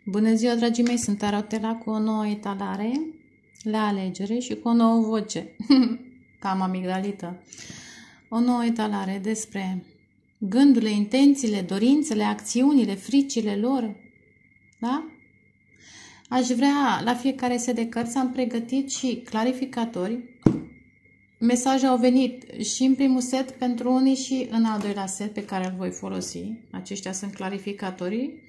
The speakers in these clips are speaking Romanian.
Bună ziua, dragii mei, sunt Tarotela cu o nouă etalare la alegere și cu o nouă voce, cam amigdalită. O nouă etalare despre gândurile, intențiile, dorințele, acțiunile, fricile lor. Da? Aș vrea, la fiecare set de cărți am pregătit și clarificatori. Mesaje au venit și în primul set pentru unii și în al doilea set pe care îl voi folosi. Aceștia sunt clarificatorii.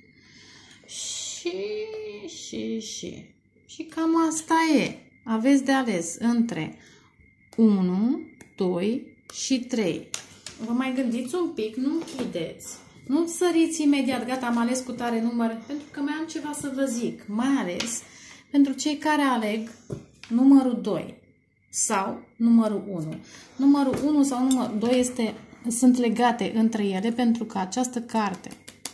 Și cam asta e. Aveți de ales între 1, 2 și 3. Vă mai gândiți un pic, nu închideți. Nu săriți imediat, gata, am ales cu tare număr, pentru că mai am ceva să vă zic. Mai ales pentru cei care aleg numărul 2 sau numărul 1. Numărul 1 sau numărul 2 sunt legate între ele pentru că această carte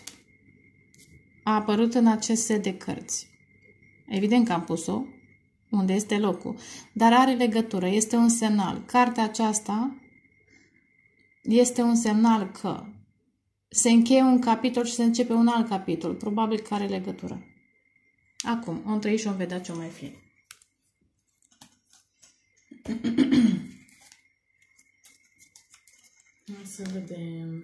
a apărut în acest set de cărți. Evident că am pus-o unde este locul, dar are legătură, este un semnal. Cartea aceasta este un semnal că se încheie un capitol și se începe un alt capitol. Probabil că are legătură. Acum, o trăi și o vedea ce o mai fi. Să vedem.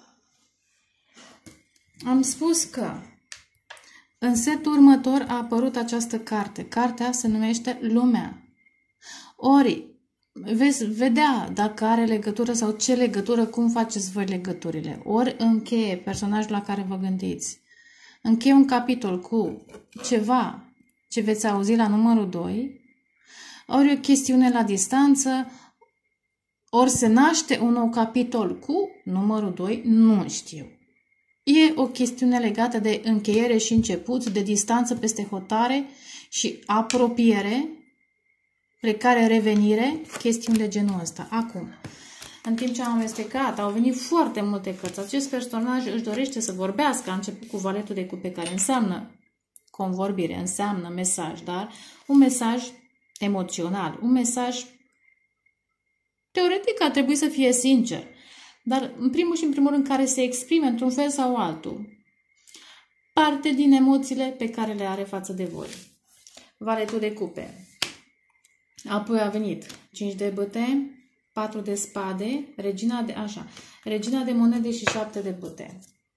Am spus că în setul următor a apărut această carte. Cartea se numește Lumea. Ori, veți vedea dacă are legătură sau ce legătură, cum faceți voi legăturile. Ori încheie personajul la care vă gândiți. Încheie un capitol cu ceva ce veți auzi la numărul 2. Ori o chestiune la distanță. Ori se naște un nou capitol cu numărul 2. Nu știu. E o chestiune legată de încheiere și început, de distanță peste hotare și apropiere, plecare, revenire, chestiuni de genul ăsta. Acum, în timp ce am amestecat, au venit foarte multe cărți. Acest personaj își dorește să vorbească. A început cu valetul de cupe, care înseamnă convorbire, înseamnă mesaj, dar un mesaj emoțional, un mesaj teoretic ar trebui să fie sincer. Dar în primul și în primul rând care se exprime într-un fel sau altul. Parte din emoțiile pe care le are față de voi. Valetul de cupe. Apoi a venit 5 de bâte, 4 de spade, regina de monede și 7 de bâte.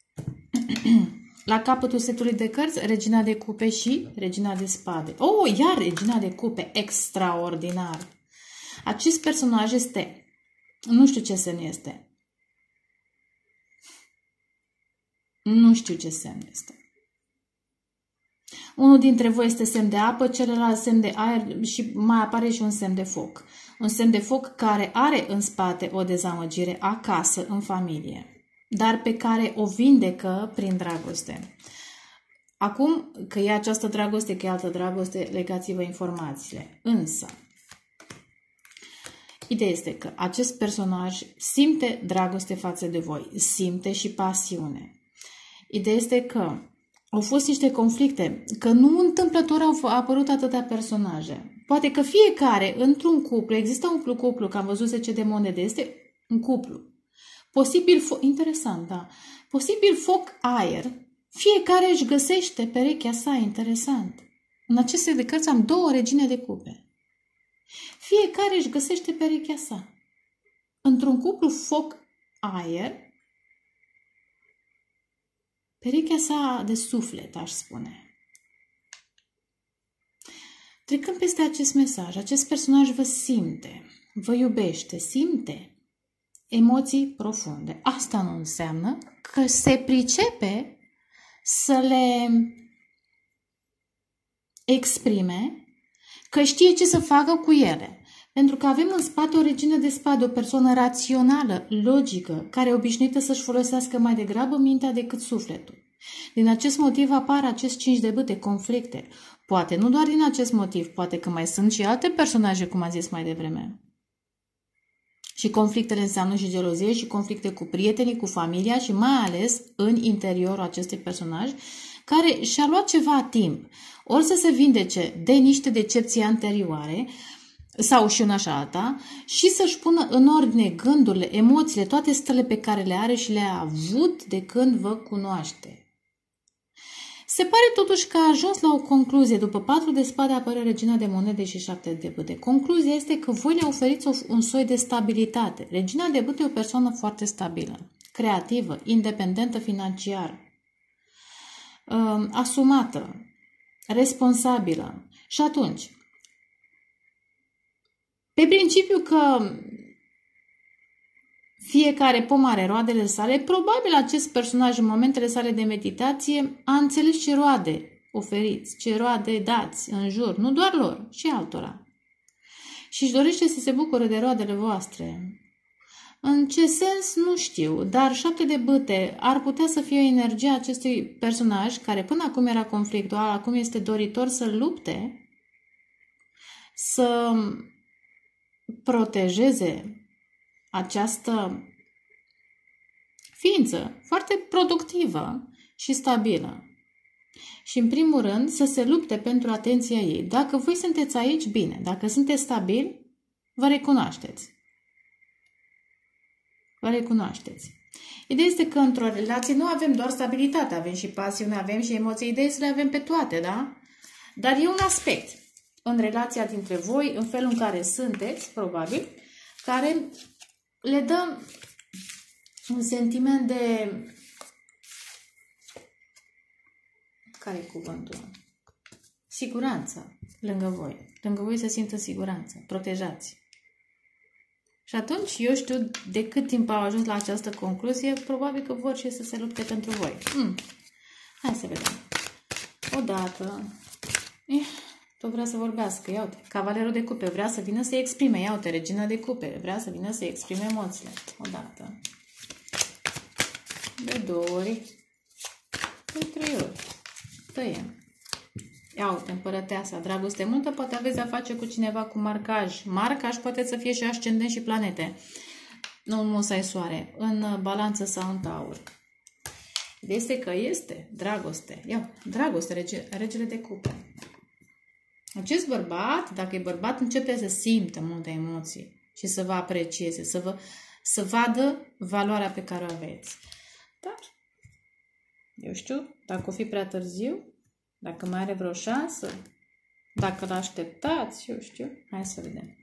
La capătul setului de cărți, regina de cupe și regina de spade. Oh, iar regina de cupe, extraordinar! Acest personaj este, nu știu ce semn este. Nu știu ce semn este. Unul dintre voi este semn de apă, celălalt semn de aer și mai apare și un semn de foc. Un semn de foc care are în spate o dezamăgire acasă, în familie, dar pe care o vindecă prin dragoste. Acum, că e această dragoste, că e altă dragoste, legați-vă informațiile. Însă, ideea este că acest personaj simte dragoste față de voi, simte și pasiune. Ideea este că au fost niște conflicte, că nu întâmplător au apărut atâtea personaje. Poate că fiecare, într-un cuplu, există un cuplu, că am văzut 10 de monede, este un cuplu. Posibil, interesant, da. Posibil foc-aer, fiecare își găsește perechea sa, interesant. În aceste de cărți am 2 regine de cupe. Fiecare își găsește perechea sa. Într-un cuplu foc-aer, perechea sa de suflet, aș spune. Trecând peste acest mesaj, acest personaj vă simte, vă iubește, simte emoții profunde. Asta nu înseamnă că se pricepe să le exprime, că știe ce să facă cu ele. Pentru că avem în spate o regină de spade, o persoană rațională, logică, care e obișnuită să-și folosească mai degrabă mintea decât sufletul. Din acest motiv apar acest 5 de bâte, conflicte. Poate nu doar din acest motiv, poate că mai sunt și alte personaje, cum am zis mai devreme. Și conflictele înseamnă și gelozie și conflicte cu prietenii, cu familia și mai ales în interiorul acestui personaj, care și-a luat ceva timp. Ori să se vindece de niște decepții anterioare, sau și una și alta, și să-și pună în ordine gândurile, emoțiile, toate stările pe care le are și le-a avut de când vă cunoaște. Se pare totuși că a ajuns la o concluzie. După 4 de spade apare regina de monede și 7 de bâte. Concluzia este că voi le oferiți un soi de stabilitate. Regina de bâte e o persoană foarte stabilă, creativă, independentă financiar, asumată, responsabilă. Și atunci, pe principiu că fiecare pom are roadele sale, probabil acest personaj în momentele sale de meditație a înțeles ce roade oferiți, ce roade dați în jur, nu doar lor, și altora. Și își dorește să se bucure de roadele voastre. În ce sens, nu știu, dar 7 de bâte ar putea să fie energia acestui personaj care până acum era conflictual, acum este doritor să lupte, să protejeze această ființă foarte productivă și stabilă. Și în primul rând să se lupte pentru atenția ei. Dacă voi sunteți aici, bine. Dacă sunteți stabili, vă recunoașteți. Vă recunoașteți. Ideea este că într-o relație nu avem doar stabilitate, avem și pasiune, avem și emoții. Ideea este să le avem pe toate, da? Dar e un aspect în relația dintre voi, în felul în care sunteți, probabil, care le dă un sentiment de... Care e cuvântul? Siguranță lângă voi. Lângă voi se simtă siguranță, protejați. Și atunci, eu știu de cât timp au ajuns la această concluzie, probabil că vor și să se lupte pentru voi. Hai să vedem. Odată. Tot vrea să vorbească. Ia uite, cavalerul de cupe vrea să vină să exprime. Ia uite, regina de cupe vrea să vină să exprime emoțiile. Odată. De 2 ori. De 3 ori. Tăiem. Ia uite, împărăteasa, dragoste multă, poate aveți de-a face cu cineva cu marcaj. Marcaj poate să fie și ascendent și planete. Nu în musai soare, în balanță sau în taur. Este că este dragoste. Ia, dragoste, regele de cupe. Acest bărbat, dacă e bărbat, începe să simtă multe emoții și să vă aprecieze, să vadă valoarea pe care o aveți. Dar, eu știu, dacă o fi prea târziu, dacă mai are vreo șansă, dacă l-așteptați, eu știu, hai să vedem.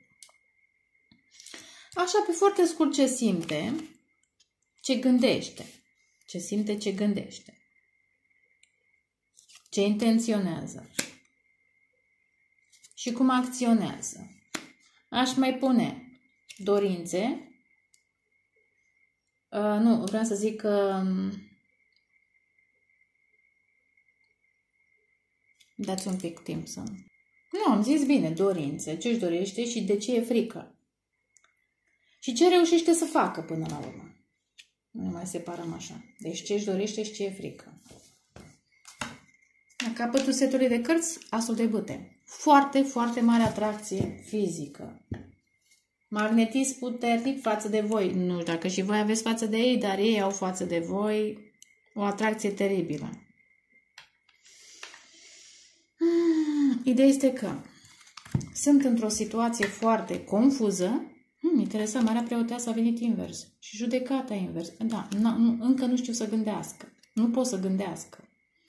Așa, pe foarte scurt, ce simte, ce gândește. Ce simte, ce gândește. Ce intenționează. Și cum acționează. Aș mai pune dorințe. Nu, vreau să zic că... Dați un pic timp să... Nu, am zis bine, dorințe. Ce își dorește și de ce e frică. Și ce reușește să facă până la urmă. Nu ne mai separăm așa. Deci ce își dorește și ce e frică. La capătul setului de cărți, asul de bâte. Foarte, foarte mare atracție fizică. Magnetism puternic față de voi. Nu știu dacă și voi aveți față de ei, dar ei au față de voi o atracție teribilă. Ideea este că sunt într-o situație foarte confuză. Interesant, Marea Preoteasă a venit invers. Și judecata invers. Da, încă nu știu să gândească. Nu pot să gândească.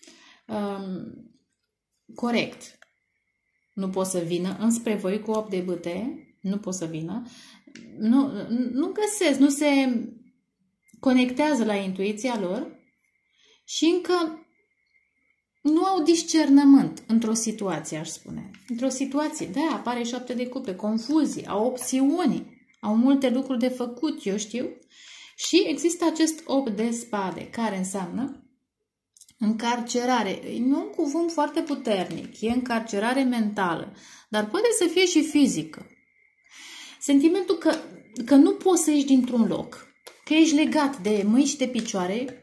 Corect. Nu pot să vină înspre voi cu 8 de bâte. Nu pot să vină. Nu găsesc, nu se conectează la intuiția lor și încă nu au discernământ într-o situație, aș spune. Într-o situație, da, apare 7 de cupe, confuzie, au opțiuni, au multe lucruri de făcut, eu știu. Și există acest 8 de spade, care înseamnă încarcerare. E un cuvânt foarte puternic, e încarcerare mentală, dar poate să fie și fizică. Sentimentul că nu poți să ieși dintr-un loc, că ești legat de mâini și de picioare,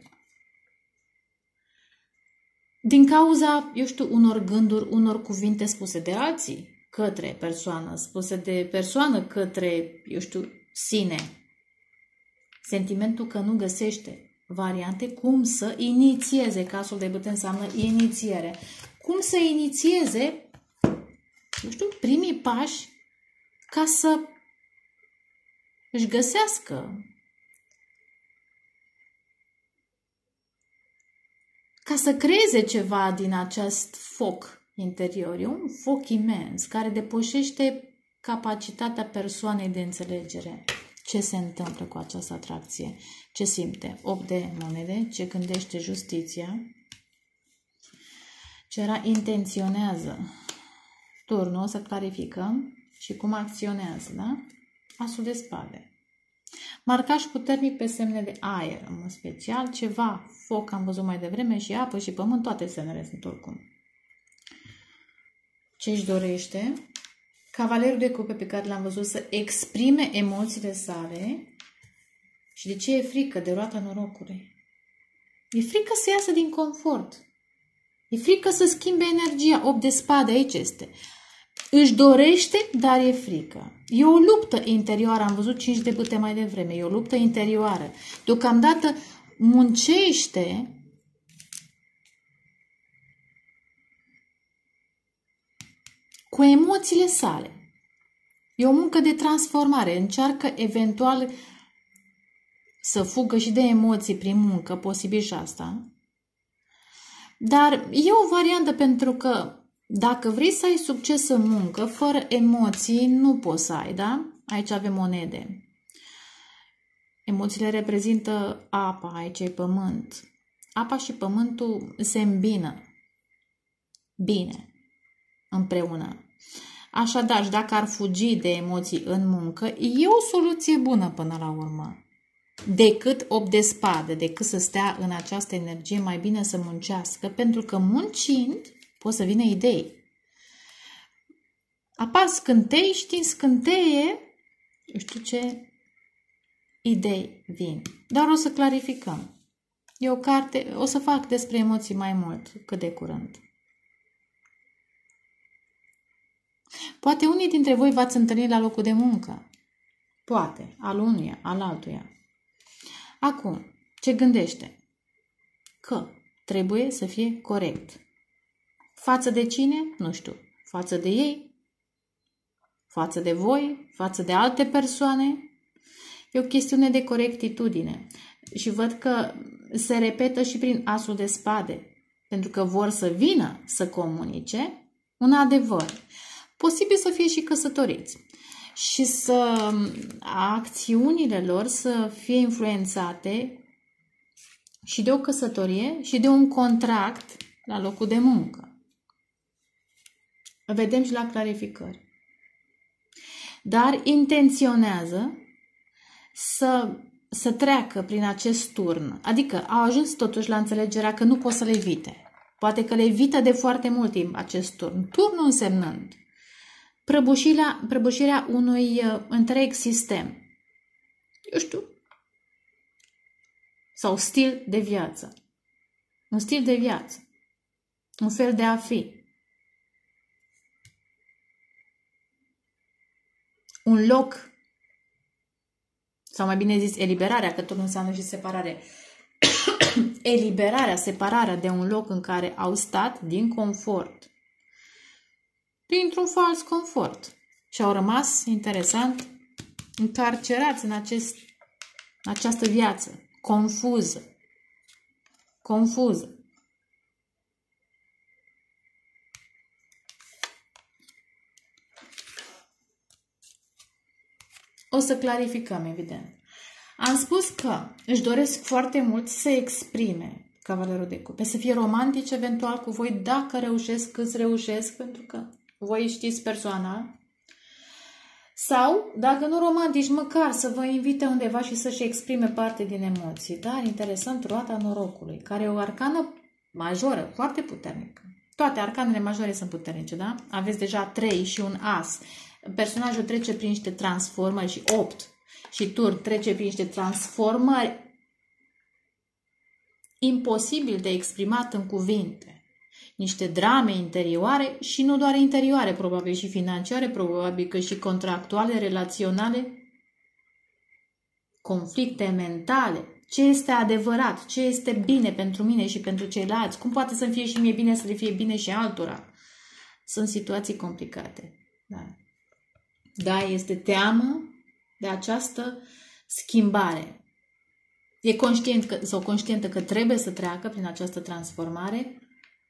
din cauza, eu știu, unor gânduri, unor cuvinte spuse de alții către persoană, spuse de persoană către, eu știu, sine. Sentimentul că nu găsește variante cum să inițieze, casul de bâte înseamnă inițiere. Cum să inițieze, eu știu, primii pași ca să își ca să creeze ceva din acest foc interior. E un foc imens care depășește capacitatea persoanei de înțelegere. Ce se întâmplă cu această atracție? Ce simte? 8 de monede. Ce gândește justiția? Ce intenționează? Turnul, o să clarificăm. Și cum acționează, da? Asul de spade. Marcaj puternic pe semne de aer, în mod special, ceva, foc, am văzut mai devreme, și apă și pământ, toate semnele sunt oricum. Ce își dorește? Cavalerul de cupe pe care l-am văzut să exprime emoțiile sale. Și de ce e frică? De roata norocului. E frică să iasă din confort. E frică să schimbe energia. 8 de spade, aici este. Își dorește, dar e frică. E o luptă interioară. Am văzut 5 de bâte mai devreme. E o luptă interioară. Deocamdată muncește cu emoțiile sale. E o muncă de transformare. Încearcă eventual să fugă și de emoții prin muncă, posibil și asta. Dar e o variantă, pentru că dacă vrei să ai succes în muncă, fără emoții nu poți să ai, da? Aici avem monede. Emoțiile reprezintă apa, aici e pământ. Apa și pământul se îmbină bine împreună. Așadar, dacă ar fugi de emoții în muncă, e o soluție bună până la urmă. Decât 8 de spade, decât să stea în această energie, mai bine să muncească, pentru că muncind pot să vină idei. Apar scântei și din scânteie, eu știu ce idei vin. Dar o să clarificăm. E o carte, o să fac despre emoții mai mult, cât de curând. Poate unii dintre voi v-ați întâlnit la locul de muncă. Poate, al unuia, al altuia. Acum, ce gândește? Că trebuie să fie corect. Față de cine? Nu știu. Față de ei? Față de voi? Față de alte persoane? E o chestiune de corectitudine. Și văd că se repetă și prin asul de spade. Pentru că vor să vină să comunice un adevăr. Posibil să fie și căsătoriți. Și să acțiunile lor să fie influențate și de o căsătorie și de un contract la locul de muncă. Vedem și la clarificări. Dar intenționează să treacă prin acest turn. Adică au ajuns totuși la înțelegerea că nu pot să le evite. Poate că le evită de foarte mult timp acest turn. Turnul însemnând prăbușirea unui întreg sistem. Eu știu. Sau stil de viață. Un stil de viață. Un fel de a fi. Un loc. Sau mai bine zis, eliberarea, că tot înseamnă și separare. Eliberarea, separarea de un loc în care au stat din confort. Dintr-un fals confort. Și au rămas, interesant, încarcerați în această viață. Confuză. Confuză. O să clarificăm, evident. Am spus că își doresc foarte mult să exprime Cavalerul de Cupe, să fie romantici eventual cu voi, dacă reușesc, câți reușesc, pentru că voi știți persoana. Sau, dacă nu romantici, măcar să vă invite undeva și să-și exprime parte din emoții. Dar, interesant, roata norocului, care e o arcană majoră, foarte puternică. Toate arcanele majore sunt puternice, da? Aveți deja 3 și un as. Personajul trece prin niște transformări și 8. Și turn trece prin niște transformări imposibil de exprimat în cuvinte. Niște drame interioare și nu doar interioare, probabil și financiare, probabil că și contractuale, relaționale, conflicte mentale. Ce este adevărat? Ce este bine pentru mine și pentru ceilalți? Cum poate să fie și mie bine să le fie bine și altora? Sunt situații complicate. Da, este teamă de această schimbare. E conștient sau conștientă că trebuie să treacă prin această transformare,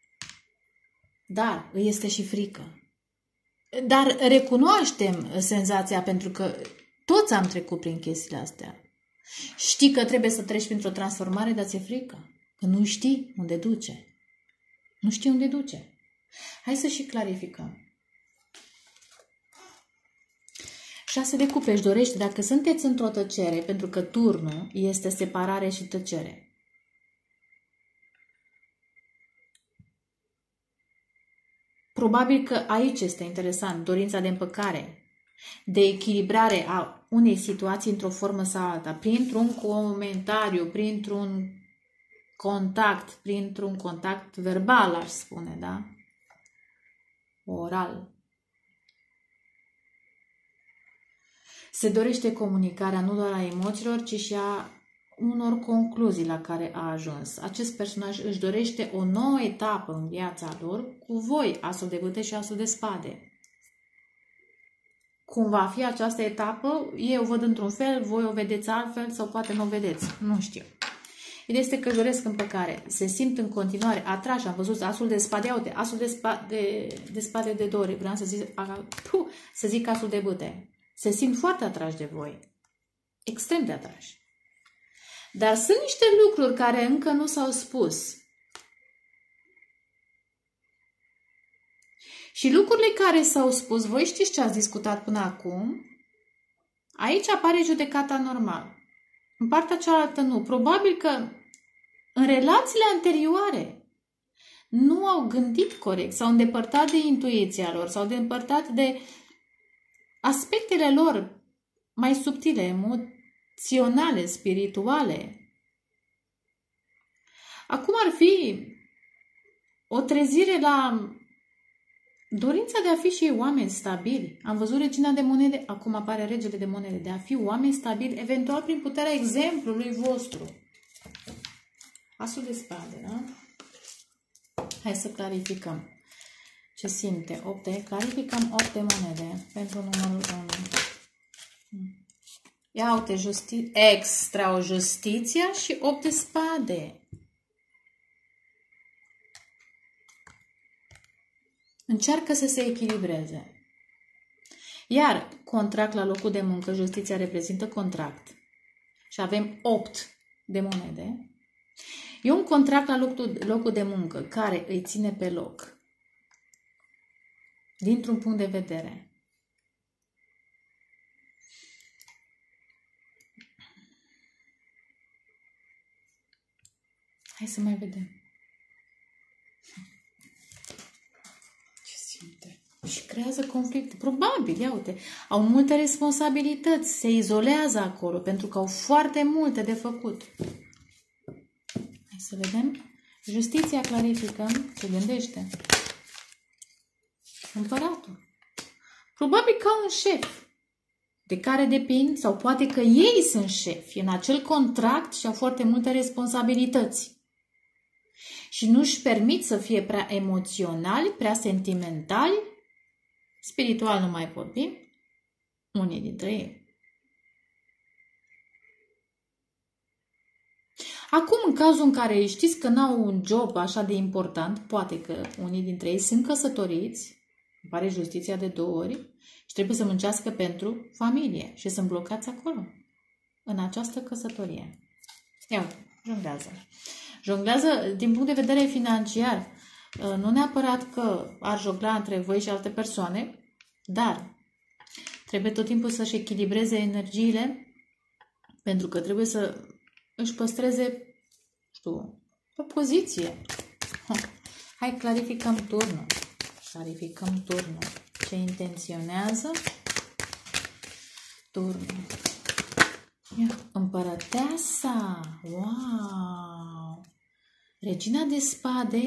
dar îi este și frică. Dar recunoaștem senzația pentru că toți am trecut prin chestiile astea. Știi că trebuie să treci printr-o transformare, dar ți-e frică. Că nu știi unde duce. Nu știi unde duce. Hai să și clarificăm. 6 de cupe își dorește, dacă sunteți într-o tăcere, pentru că turnul este separare și tăcere. Probabil că aici este interesant, dorința de împăcare, de echilibrare a unei situații într-o formă sau alta, printr-un comentariu, printr-un contact verbal, aș spune, da? Oral. Se dorește comunicarea nu doar a emoțiilor, ci și a unor concluzii la care a ajuns. Acest personaj își dorește o nouă etapă în viața lor cu voi, asul de bâte și asul de spade. Cum va fi această etapă, ei o văd într-un fel, voi o vedeți altfel sau poate nu o vedeți, nu știu. Ideea este că își doresc împăcare, se simt în continuare atrași, am văzut asul de spade, uite, asul de spade de 2 ori, vreau să zic asul de bâte. Se simt foarte atrași de voi, extrem de atrași. Dar sunt niște lucruri care încă nu s-au spus. Și lucrurile care s-au spus, voi știți ce ați discutat până acum? Aici apare judecata normală. În partea cealaltă nu. Probabil că în relațiile anterioare nu au gândit corect, s-au îndepărtat de intuiția lor, s-au îndepărtat de aspectele lor mai subtile, emoționale, spirituale. Acum ar fi o trezire la dorința de a fi și ei oameni stabili. Am văzut regina de monede, acum apare regele de monede, de a fi oameni stabili, eventual prin puterea exemplului vostru. Asul de spade, da? Hai să clarificăm. Ce simte? 8 de, clarificăm 8 de monede pentru numărul 1. Ia uite, extra justiția și 8 de spade. Încearcă să se echilibreze. Iar contract la locul de muncă, justiția reprezintă contract. Și avem 8 de monede. E un contract la locul de muncă care îi ține pe loc. Dintr-un punct de vedere. Hai să mai vedem. Ce simte? Și creează conflicte. Probabil, ia uite, au multe responsabilități, se izolează acolo pentru că au foarte multe de făcut. Hai să vedem. Justiția, clarificăm ce gândește. Împăratul. Probabil ca un șef de care depind, sau poate că ei sunt șefi în acel contract și au foarte multe responsabilități. Și nu își permit să fie prea emoționali, prea sentimentali, spiritual nu mai vorbim, unii dintre ei. Acum, în cazul în care știți că n-au un job așa de important, poate că unii dintre ei sunt căsătoriți, apare justiția de 2 ori și trebuie să muncească pentru familie și sunt blocați acolo, în această căsătorie. Ia, jonglează. Jonglează din punct de vedere financiar. Nu neapărat că ar jongla între voi și alte persoane, dar trebuie tot timpul să-și echilibreze energiile pentru că trebuie să își păstreze, știu, o poziție. Hai, clarificăm turnul. Clarificăm turnul. Ce intenționează turnul? Ia, împărăteasa. Wow! Regina de spade?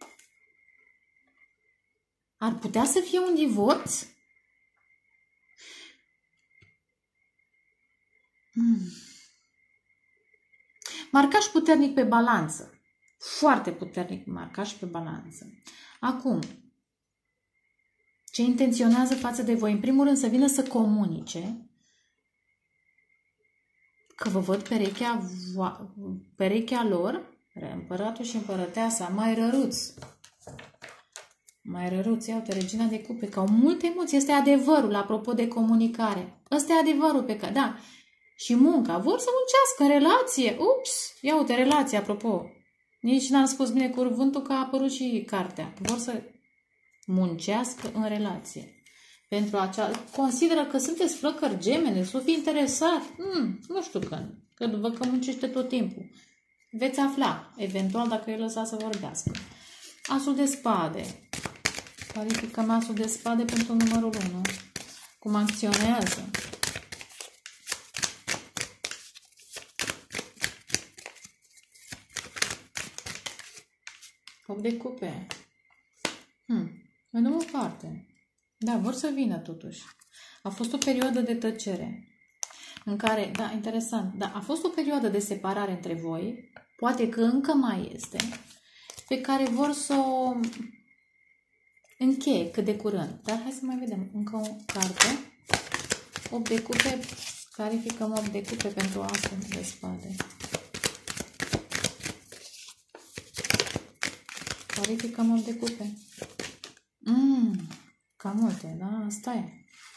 Ar putea să fie un divorț? Marcaj puternic pe balanță. Foarte puternic marcaj pe balanță. Acum, ce intenționează față de voi? În primul rând să vină să comunice că vă văd perechea lor, împăratul și împărăteasa, mai răruți. Mai răruți, iau regina de cupe, că au multe emoții. Este adevărul, apropo de comunicare. Ăsta e adevărul pe care, da. Și munca. Vor să muncească, relație. Ups! Ia uite, relație, apropo. Nici n-am spus bine cuvântul că a apărut și cartea. Vor să muncească în relație. Pentru acea... Consideră că sunteți flăcări gemene, să fi interesat. Nu știu când. Că văd că muncește tot timpul. Veți afla, eventual, dacă îi lăsa să vorbească. Asul de spade. Calificăm asul de spade pentru numărul 1. Cum acționează. Hop de cupe. Mai dăm o parte. Da, vor să vină totuși. A fost o perioadă de tăcere. În care, da, interesant, da, a fost o perioadă de separare între voi. Poate că încă mai este. Pe care vor să o încheie cât de curând. Dar hai să mai vedem încă o carte. 8 de cupe. Clarificăm 8 de cupe pentru asul de spade. Clarificăm 8 de cupe. Cam multe, da? Asta e.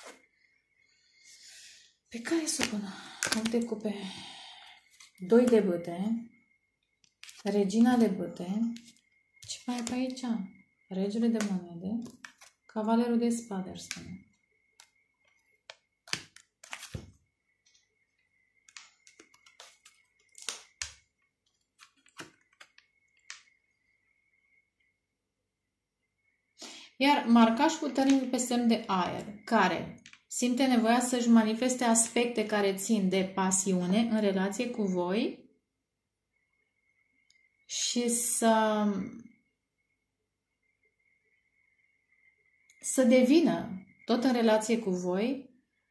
Pe care să pună? 8 de cupe. 2 de bâte. Regina de bâte. Ce mai e pe aici? Regele de monede. Cavalerul de spade, ar spune. Iar marcaș puternic pe semn de aer, care simte nevoia să-și manifeste aspecte care țin de pasiune în relație cu voi și să devină tot în relație cu voi,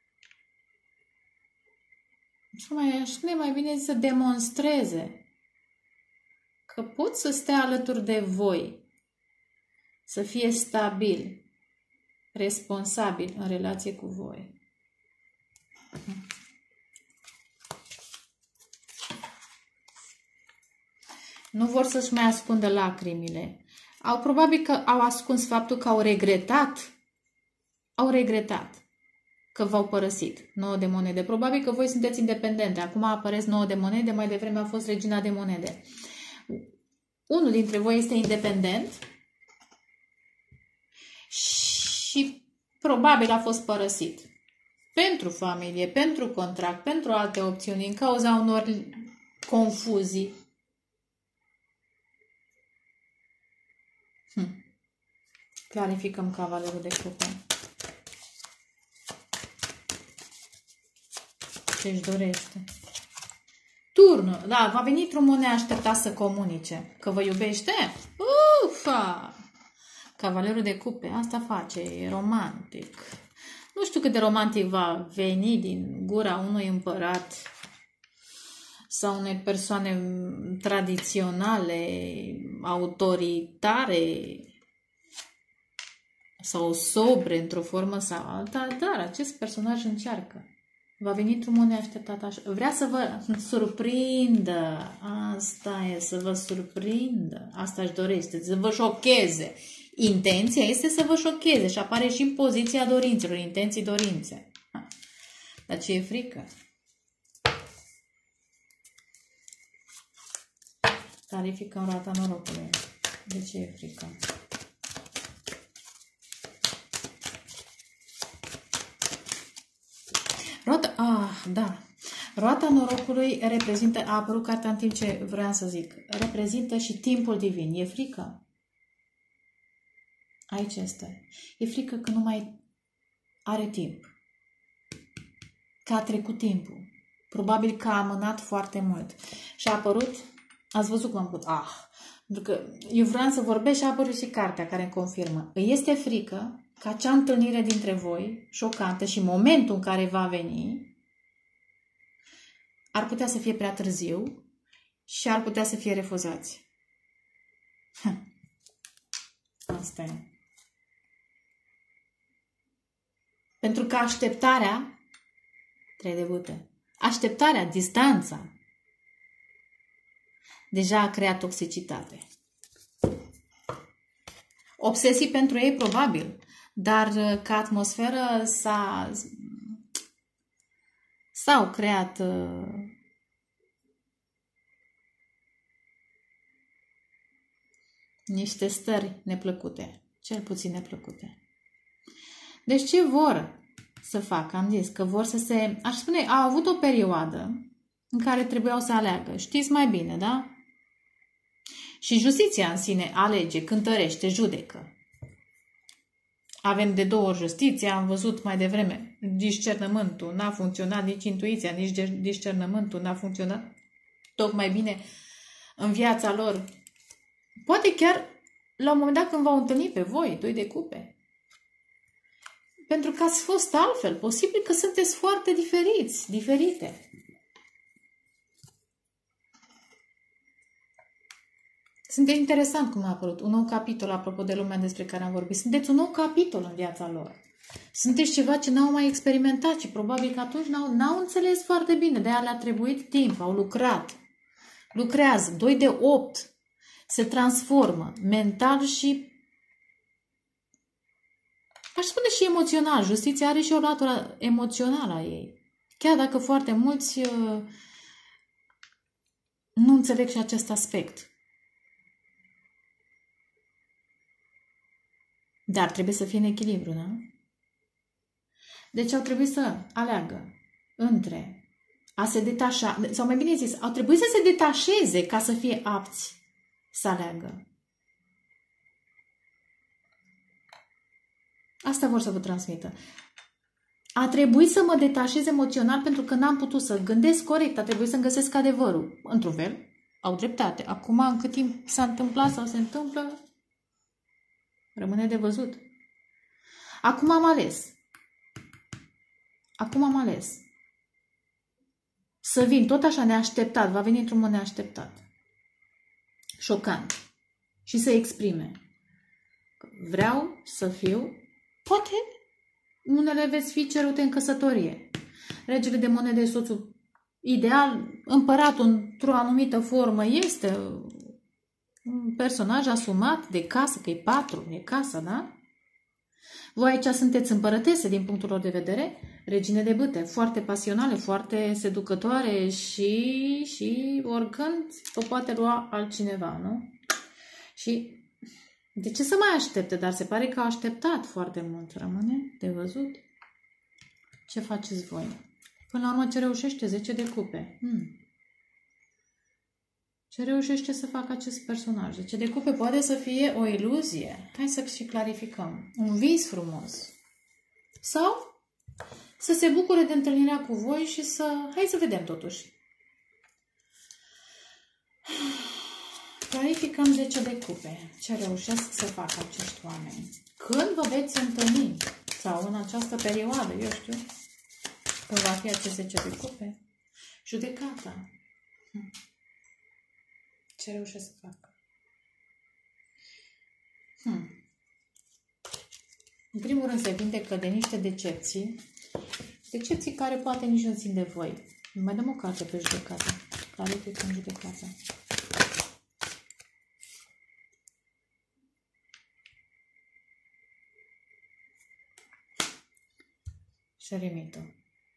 aș spune mai bine să demonstreze că pot să stea alături de voi, să fie stabil, responsabil în relație cu voi. Nu vor să-și mai ascundă lacrimile. Probabil că au ascuns faptul că au regretat că v-au părăsit. 9 de monede. Probabil că voi sunteți independente. Acum apăreți 9 de monede, mai devreme a fost regina de monede. Unul dintre voi este independent și probabil a fost părăsit. Pentru familie, pentru contract, pentru alte opțiuni, în cauza unor confuzii. Clarificăm cavalerul de cupe. Ce-și dorește? Turnul. Da, va veni într-un neașteptat să comunice. Că vă iubește? Ufa! Cavalerul de cupe. Asta face. E romantic. Nu știu cât de romantic va veni din gura unui împărat sau unei persoane tradiționale, autoritare sau sobre într-o formă sau alta, dar acest personaj încearcă. Va veni într-un mod neașteptat așa. Vrea să vă surprindă. Asta e, să vă surprindă. Asta își dorește, să vă șocheze. Intenția este să vă șocheze și apare și în poziția dorințelor, intenții dorințe. Dar ce e frică? Clarificăm roata norocului. De ce e frică? Da. Roata norocului reprezintă, a apărut cartea în timp ce vreau să zic, reprezintă și timpul divin. E frică? Aici este. E frică că nu mai are timp. Că a trecut timpul. Probabil că a amânat foarte mult. Și a apărut, ați văzut cum am putut, pentru că eu vreau să vorbesc și a apărut și cartea care îmi confirmă. Îi este frică că acea întâlnire dintre voi, șocantă, și momentul în care va veni, ar putea să fie prea târziu și ar putea să fie refuzați. Asta e. Pentru că așteptarea, 3 de bâte, Așteptarea, distanța, deja a creat toxicitate. Obsesii pentru ei, probabil, dar ca atmosferă s-au creat niște stări neplăcute, cel puțin neplăcute. Deci ce vor să facă? Am zis că vor să se... Aș spune, au avut o perioadă în care trebuiau să aleagă. Știți mai bine, da? Și justiția în sine alege, cântărește, judecă. Avem de două ori justiția, am văzut mai devreme. Discernământul n-a funcționat, nici intuiția, nici discernământul n-a funcționat tocmai bine în viața lor. Poate chiar la un moment dat când v-au întâlnit pe voi, doi de cupe. Pentru că ați fost altfel. Posibil că sunteți foarte diferiți, diferite. Sunteți interesant cum a apărut un nou capitol, apropo de lumea despre care am vorbit. Sunteți un nou capitol în viața lor. Sunteți ceva ce n-au mai experimentat și probabil că atunci n-au înțeles foarte bine. De-aia le-a trebuit timp, au lucrat. Lucrează. 2 de 8 se transformă mental și, aș spune, și emoțional. Justiția are și o latură emoțională a ei. Chiar dacă foarte mulți nu înțeleg și acest aspect. Dar trebuie să fie în echilibru, da? Deci au trebuit să aleagă între a se detașa, sau mai bine zis, au trebuit să se detașeze ca să fie apți să aleagă. Asta vor să vă transmită. A trebuit să mă detașez emoțional pentru că n-am putut să gândesc corect, a trebuit să-mi găsesc adevărul. Într-un fel, au dreptate. Acum, în cât timp s-a întâmplat sau se întâmplă, rămâne de văzut. Acum am ales. Acum am ales. Să vin tot așa neașteptat, va veni într-un mod neașteptat. Șocant. Și să exprime. Vreau să fiu, poate unele veți fi cerute în căsătorie. Regele de monede, soțul ideal, împăratul într-o anumită formă este un personaj asumat de casă, că e 4, e casa, da? Voi aici sunteți împărătese din punctul lor de vedere, regine de bâte, foarte pasionale, foarte seducătoare și oricând o poate lua altcineva, nu? Și de ce să mai aștepte? Dar se pare că a așteptat foarte mult. Rămâne de văzut. Ce faceți voi? Până la urmă, ce reușește? 10 de cupe. Ce reușește să facă acest personaj? 10 de cupe poate să fie o iluzie. Hai să și clarificăm. Un vis frumos. Sau să se bucure de întâlnirea cu voi și să... Hai să vedem totuși. Clarificăm 10 de cupe. Ce reușesc să facă acești oameni? Când vă veți întâlni? Sau în această perioadă, eu știu, când va fi acest 10 de cupe? Judecata. Ce reușesc să facă? În primul rând se vindecă de niște decepții. Decepții care poate nici nu țin de voi. Mai dăm o carte pe judecată. Clarificăm judecata. Și remită.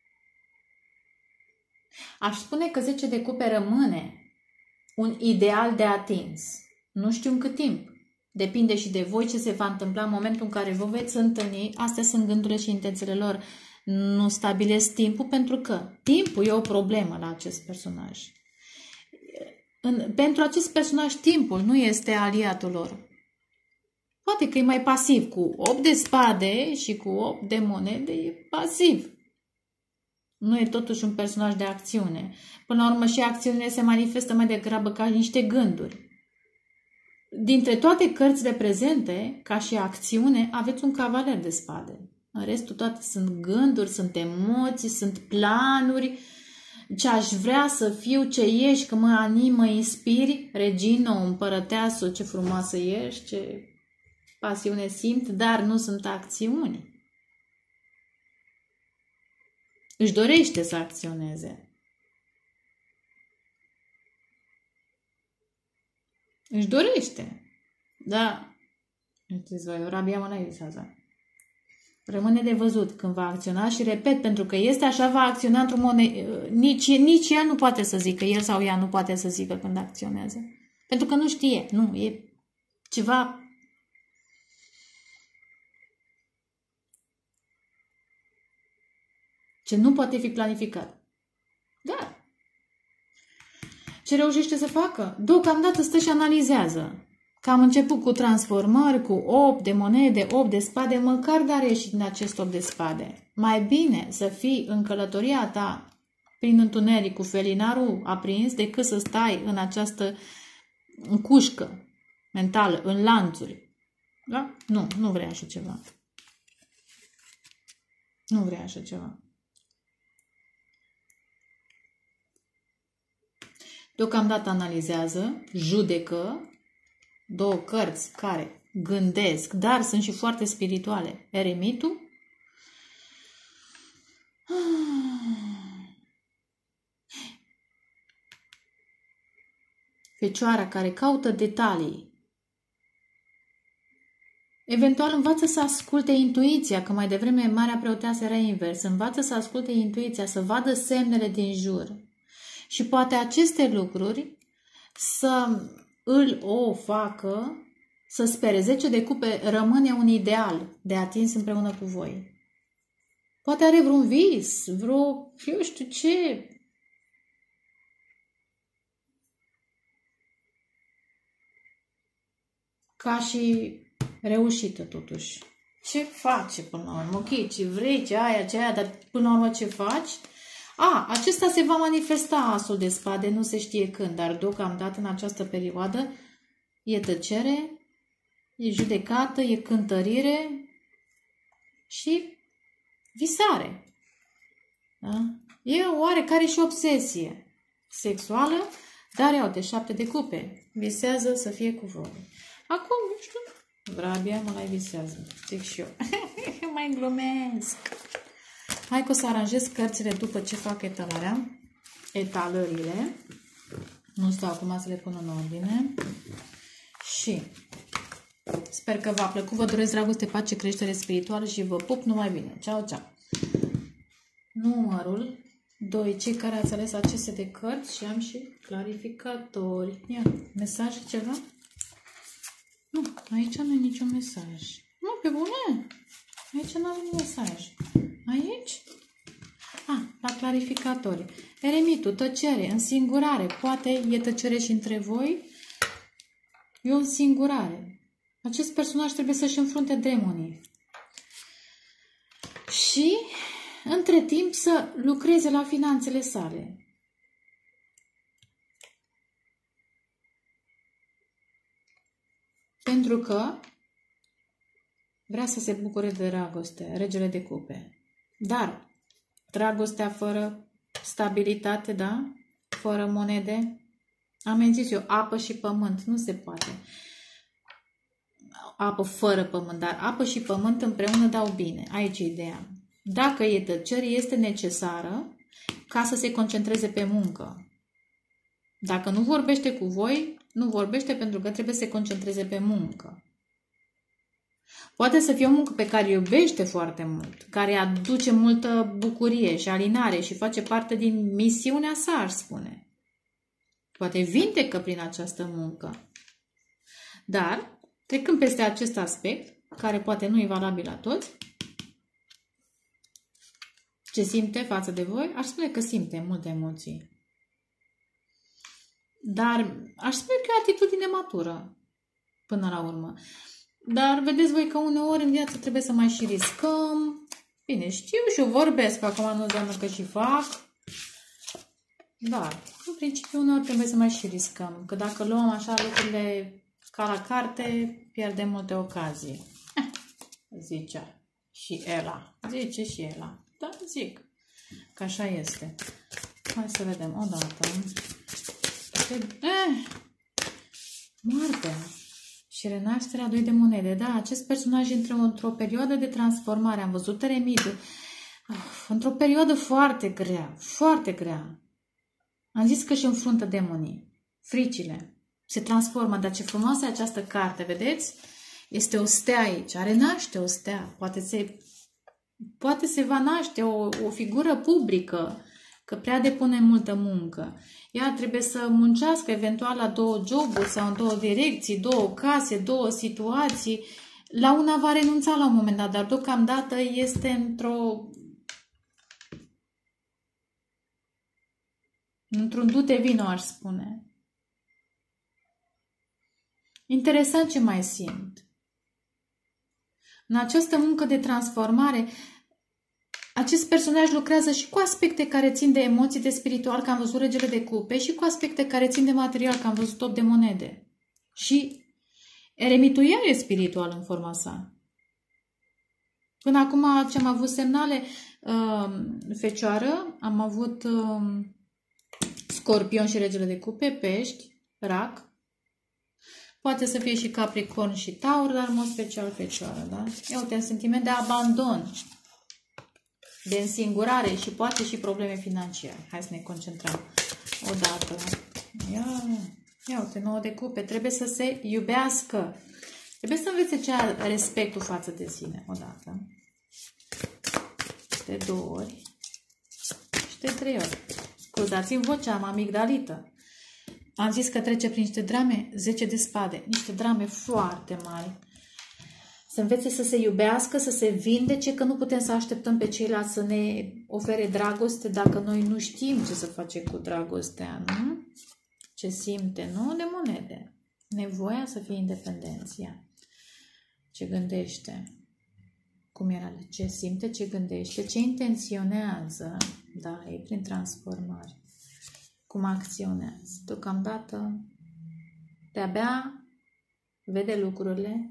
Aș spune că 10 de cupe rămâne un ideal de atins. Nu știu în cât timp. Depinde și de voi ce se va întâmpla în momentul în care vă veți întâlni. Astea sunt gândurile și intențiile lor. Nu stabilesc timpul pentru că timpul e o problemă la acest personaj. Pentru acest personaj timpul nu este aliatul lor. Poate că e mai pasiv. Cu 8 de spade și cu 8 de monede e pasiv. Nu e totuși un personaj de acțiune. Până la urmă și acțiunile se manifestă mai degrabă ca niște gânduri. Dintre toate cărțile prezente, ca și acțiune, aveți un cavaler de spade. În restul toate sunt gânduri, sunt emoții, sunt planuri. Ce aș vrea să fiu, ce ești, că mă anim, mă inspiri. Regină, împărăteasă, ce frumoasă ești, ce pasiune simt, dar nu sunt acțiuni. Își dorește să acționeze. Își dorește. Da. Știți voi, rabia mă visează. Rămâne de văzut când va acționa și repet, pentru că este așa, va acționa într-un mod... Nici el nu poate să zică, el sau ea nu poate să zică când acționează. Pentru că nu știe, nu, e ceva... ce nu poate fi planificat. Da. Ce reușește să facă? Deocamdată stă și analizează. Că am început cu transformări, cu 8 de monede, 8 de spade, măcar de a ieși din acest 8 de spade. Mai bine să fii în călătoria ta prin întuneric cu felinarul aprins decât să stai în această cușcă mentală, în lanțuri. Da? Nu vrea așa ceva. Nu vrea așa ceva. Deocamdată analizează, judecă, 2 cărți care gândesc, dar sunt și foarte spirituale. Eremitul. Fecioara care caută detalii. Eventual învață să asculte intuiția, că mai devreme Marea Preoteasă era invers. Învață să asculte intuiția, să vadă semnele din jur. Și poate aceste lucruri să o facă să spere. 10 de cupe rămâne un ideal de atins împreună cu voi. Poate are vreun vis, eu știu ce. Ca și reușită totuși. Ce face până la urmă? Ok, ce vrei, ce aia, dar până la urmă ce faci? Acesta se va manifesta, asul de spade, nu se știe când, dar deocamdată în această perioadă e tăcere, e judecată, e cântărire și visare. Da? E oarecare și obsesie sexuală, dar iau 7 de cupe. Visează să fie cu voi. Acum, nu știu, rabia mă mai visează. Zic și eu. Mai glumesc. Hai că o să aranjez cărțile după ce fac etalările. Nu stau acum să le pun în ordine. Și sper că v-a plăcut. Vă doresc dragoste, pace, creștere spirituală și vă pup numai bine. Ceau, ceau! Numărul 2. Cei care ați ales aceste de cărți și am și clarificatori. Ia, mesaj ceva? Nu, aici nu e niciun mesaj. Nu, pe bune? Aici nu am mesaj. Aici? La clarificatori. Eremitul, tăcere, însingurare. Poate e tăcere și între voi? E o însingurare. Acest personaj trebuie să-și înfrunte demonii. Și, între timp, să lucreze la finanțele sale. Pentru că vrea să se bucure de dragoste, regele de cupe. Dar dragostea fără stabilitate, da? Fără monede. Am zis eu, apă și pământ. Nu se poate. Apă fără pământ, dar apă și pământ împreună dau bine. Aici e ideea. Dacă e tăcere, este necesară ca să se concentreze pe muncă. Dacă nu vorbește cu voi, nu vorbește pentru că trebuie să se concentreze pe muncă. Poate să fie o muncă pe care iubește foarte mult, care aduce multă bucurie și alinare și face parte din misiunea sa, aș spune. Poate vindecă prin această muncă. Dar, trecând peste acest aspect, care poate nu e valabil la toți, ce simte față de voi, aș spune că simte multe emoții. Dar aș spune că e o atitudine matură, până la urmă. Dar vedeți voi că uneori în viață trebuie să mai și riscăm. Bine, știu și eu vorbesc, acum nu înseamnă că și fac. Dar, în principiu, uneori trebuie să mai și riscăm. Că dacă luăm așa lucrurile ca la carte, pierdem multe ocazii. Zicea și Ela. Zice și Ela. Da, zic că așa este. Hai să vedem o dată. Moartea și renașterea 2 de monede. Da, acest personaj intră într-o perioadă de transformare. Am văzut eremitul. Într-o perioadă foarte grea. Foarte grea. Am zis că își înfruntă demonii. Fricile. Se transformă, dar ce frumoasă e această carte, vedeți? Este o stea aici, renaște o stea, poate se va naște o figură publică, că prea depune multă muncă. Ea trebuie să muncească eventual la 2 joburi sau în 2 direcții, 2 case, 2 situații. La una va renunța la un moment dat, dar deocamdată este într-un dute vino, aș spune. Interesant ce mai simt. În această muncă de transformare, acest personaj lucrează și cu aspecte care țin de emoții, de spiritual, că am văzut regele de cupe, și cu aspecte care țin de material, că am văzut 8 de monede. Și eremitul iar e spiritual în forma sa. Până acum ce am avut semnale, Fecioară, am avut Scorpion și regele de cupe, Pești, Rac. Poate să fie și Capricorn și Taur, dar în mod special Fecioară, da? Ia uite, un sentiment de abandon, de însingurare și poate și probleme financiare. Hai să ne concentrăm odată. Ia uite, 9 de cupe. Trebuie să se iubească. Trebuie să învețe ce are respectul față de sine. Odată. De 2 ori. Și de 3 ori. Scuzați-mi vocea, am amigdalită. Am zis că trece prin niște drame, 10 de spade. Niște drame foarte mari. Să învețe să se iubească, să se vindece, că nu putem să așteptăm pe ceilalți să ne ofere dragoste dacă noi nu știm ce să facem cu dragostea, nu? Ce simte, nu? De monede. Nevoia să fie independenția. Ce gândește. Cum era? Ce simte, ce gândește, ce intenționează. Da, e prin transformare. Cum acționează. Deocamdată, de-abia vede lucrurile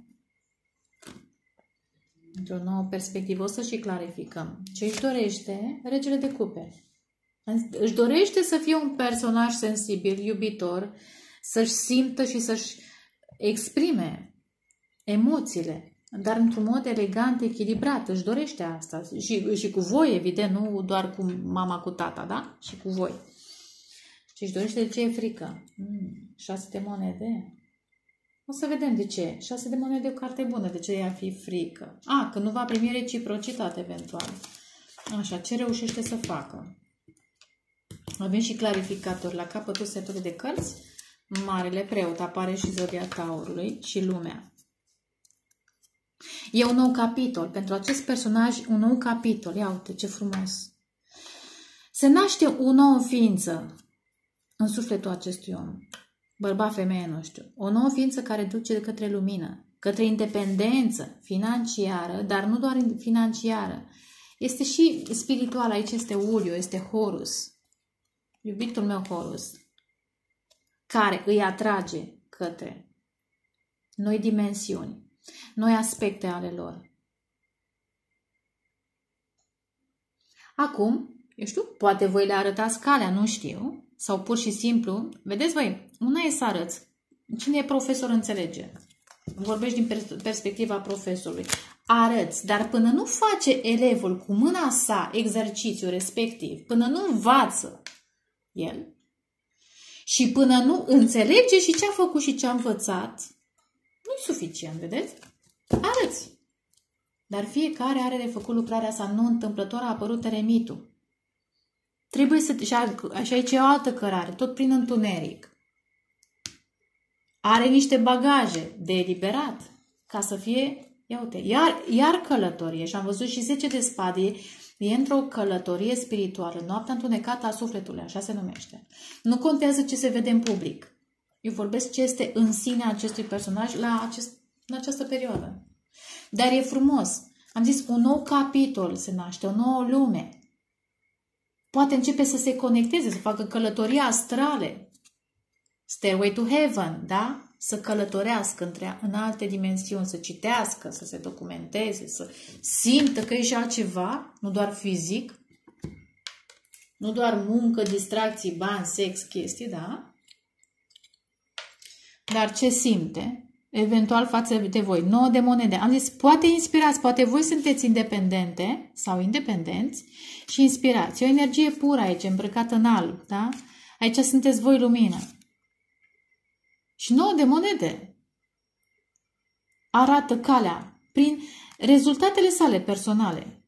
într-o nouă perspectivă. O să și clarificăm. Ce își dorește regele de cupe? Își dorește să fie un personaj sensibil, iubitor, să-și simtă și să-și exprime emoțiile, dar într-un mod elegant, echilibrat. Își dorește asta. Și cu voi, evident, nu doar cu mama, cu tata, da? Și cu voi. Și își dorește de ce e frică. 6 de monede. O să vedem de ce. 6 de monede e o carte bună. De ce i-ar fi frică? Că nu va primi reciprocitate eventual. Așa, ce reușește să facă? Avem și clarificator la capătul setului de cărți. Marele preot, apare și zodia Taurului și lumea. E un nou capitol. Pentru acest personaj, un nou capitol. Ia uite, ce frumos. Se naște o nouă ființă în sufletul acestui om. Bărbat, femeie, nu știu. O nouă ființă care duce către lumină, către independență financiară, dar nu doar financiară. Este și spiritual. Aici este Uliu, este Horus. Iubitul meu Horus. Care îi atrage către noi dimensiuni, noi aspecte ale lor. Acum, eu știu, poate voi le arătați calea, nu știu, sau pur și simplu, vedeți voi, una e să arăți. Cine e profesor înțelege. Vorbești din perspectiva profesorului. Arăți, dar până nu face elevul cu mâna sa exercițiul respectiv, până nu învață el și până nu înțelege și ce a făcut și ce a învățat, nu-i suficient, vedeți? Arăți. Dar fiecare are de făcut lucrarea sa, nu întâmplător a apărut eremitul. Trebuie să... Și aici e o altă cărare, tot prin întuneric. Are niște bagaje de eliberat ca să fie... Ia uite, iar călătorie. Și am văzut și 10 de spade. E într-o călătorie spirituală. Noaptea întunecată a sufletului, așa se numește. Nu contează ce se vede în public. Eu vorbesc ce este în sine acestui personaj în această perioadă. Dar e frumos. Am zis, un nou capitol se naște, o nouă lume. Poate începe să se conecteze, să facă călătorii astrale. Stairway to Heaven, da? Să călătorească în alte dimensiuni, să citească, să se documenteze, să simtă că e și altceva, nu doar fizic, nu doar muncă, distracții, bani, sex, chestii, da? Dar ce simte? Eventual față de voi. 9 de monede. Am zis, poate inspirați, poate voi sunteți independente sau independenți și inspirați. E o energie pură aici, îmbrăcată în alb, da? Aici sunteți voi lumină. Și 9 de monede arată calea prin rezultatele sale personale.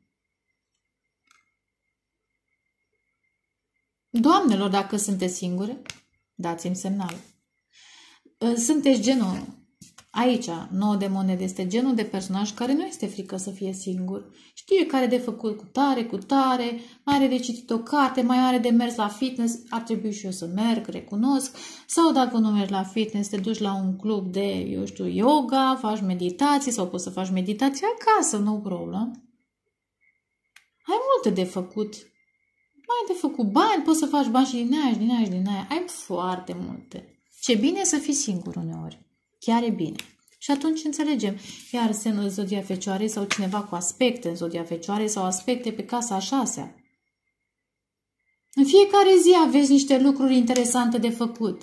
Doamnelor, dacă sunteți singure, dați-mi semnal. Sunteți genul, aici, 9 de monede, este genul de personaj care nu este frică să fie singur. Știe care de făcut cu tare, mai are de citit o carte, mai are de mers la fitness, ar trebui și eu să merg, recunosc. Sau dacă nu mergi la fitness, te duci la un club de, eu știu, yoga, faci meditații sau poți să faci meditații acasă, no problem. Ai multe de făcut. Mai de făcut bani, poți să faci bani și din aia. Ai foarte multe. Ce bine e să fii singur uneori. Chiar e bine. Și atunci înțelegem. Iar semnul zodia Fecioare sau cineva cu aspecte în zodia Fecioare sau aspecte pe casa a 6-a. În fiecare zi aveți niște lucruri interesante de făcut.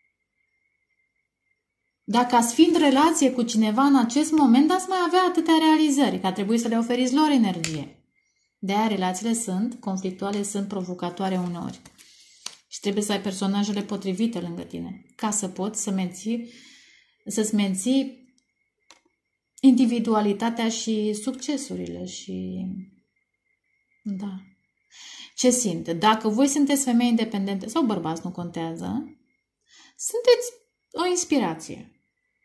Dacă ați fi în relație cu cineva în acest moment, ați mai avea atâtea realizări, că ar trebui să le oferiți lor energie. De-aia relațiile sunt conflictuale, sunt provocatoare uneori. Și trebuie să ai personajele potrivite lângă tine, ca să poți să-ți menții individualitatea și succesurile. Și da. Ce simt? Dacă voi sunteți femei independente sau bărbați, nu contează, sunteți o inspirație.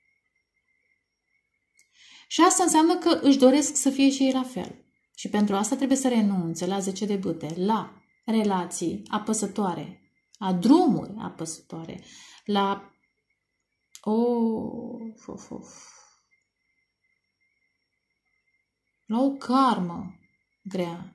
Și asta înseamnă că își doresc să fie și ei la fel. Și pentru asta trebuie să renunțe la 10 de bâte, la relații apăsătoare, la drumuri apăsătoare, la la o karmă grea.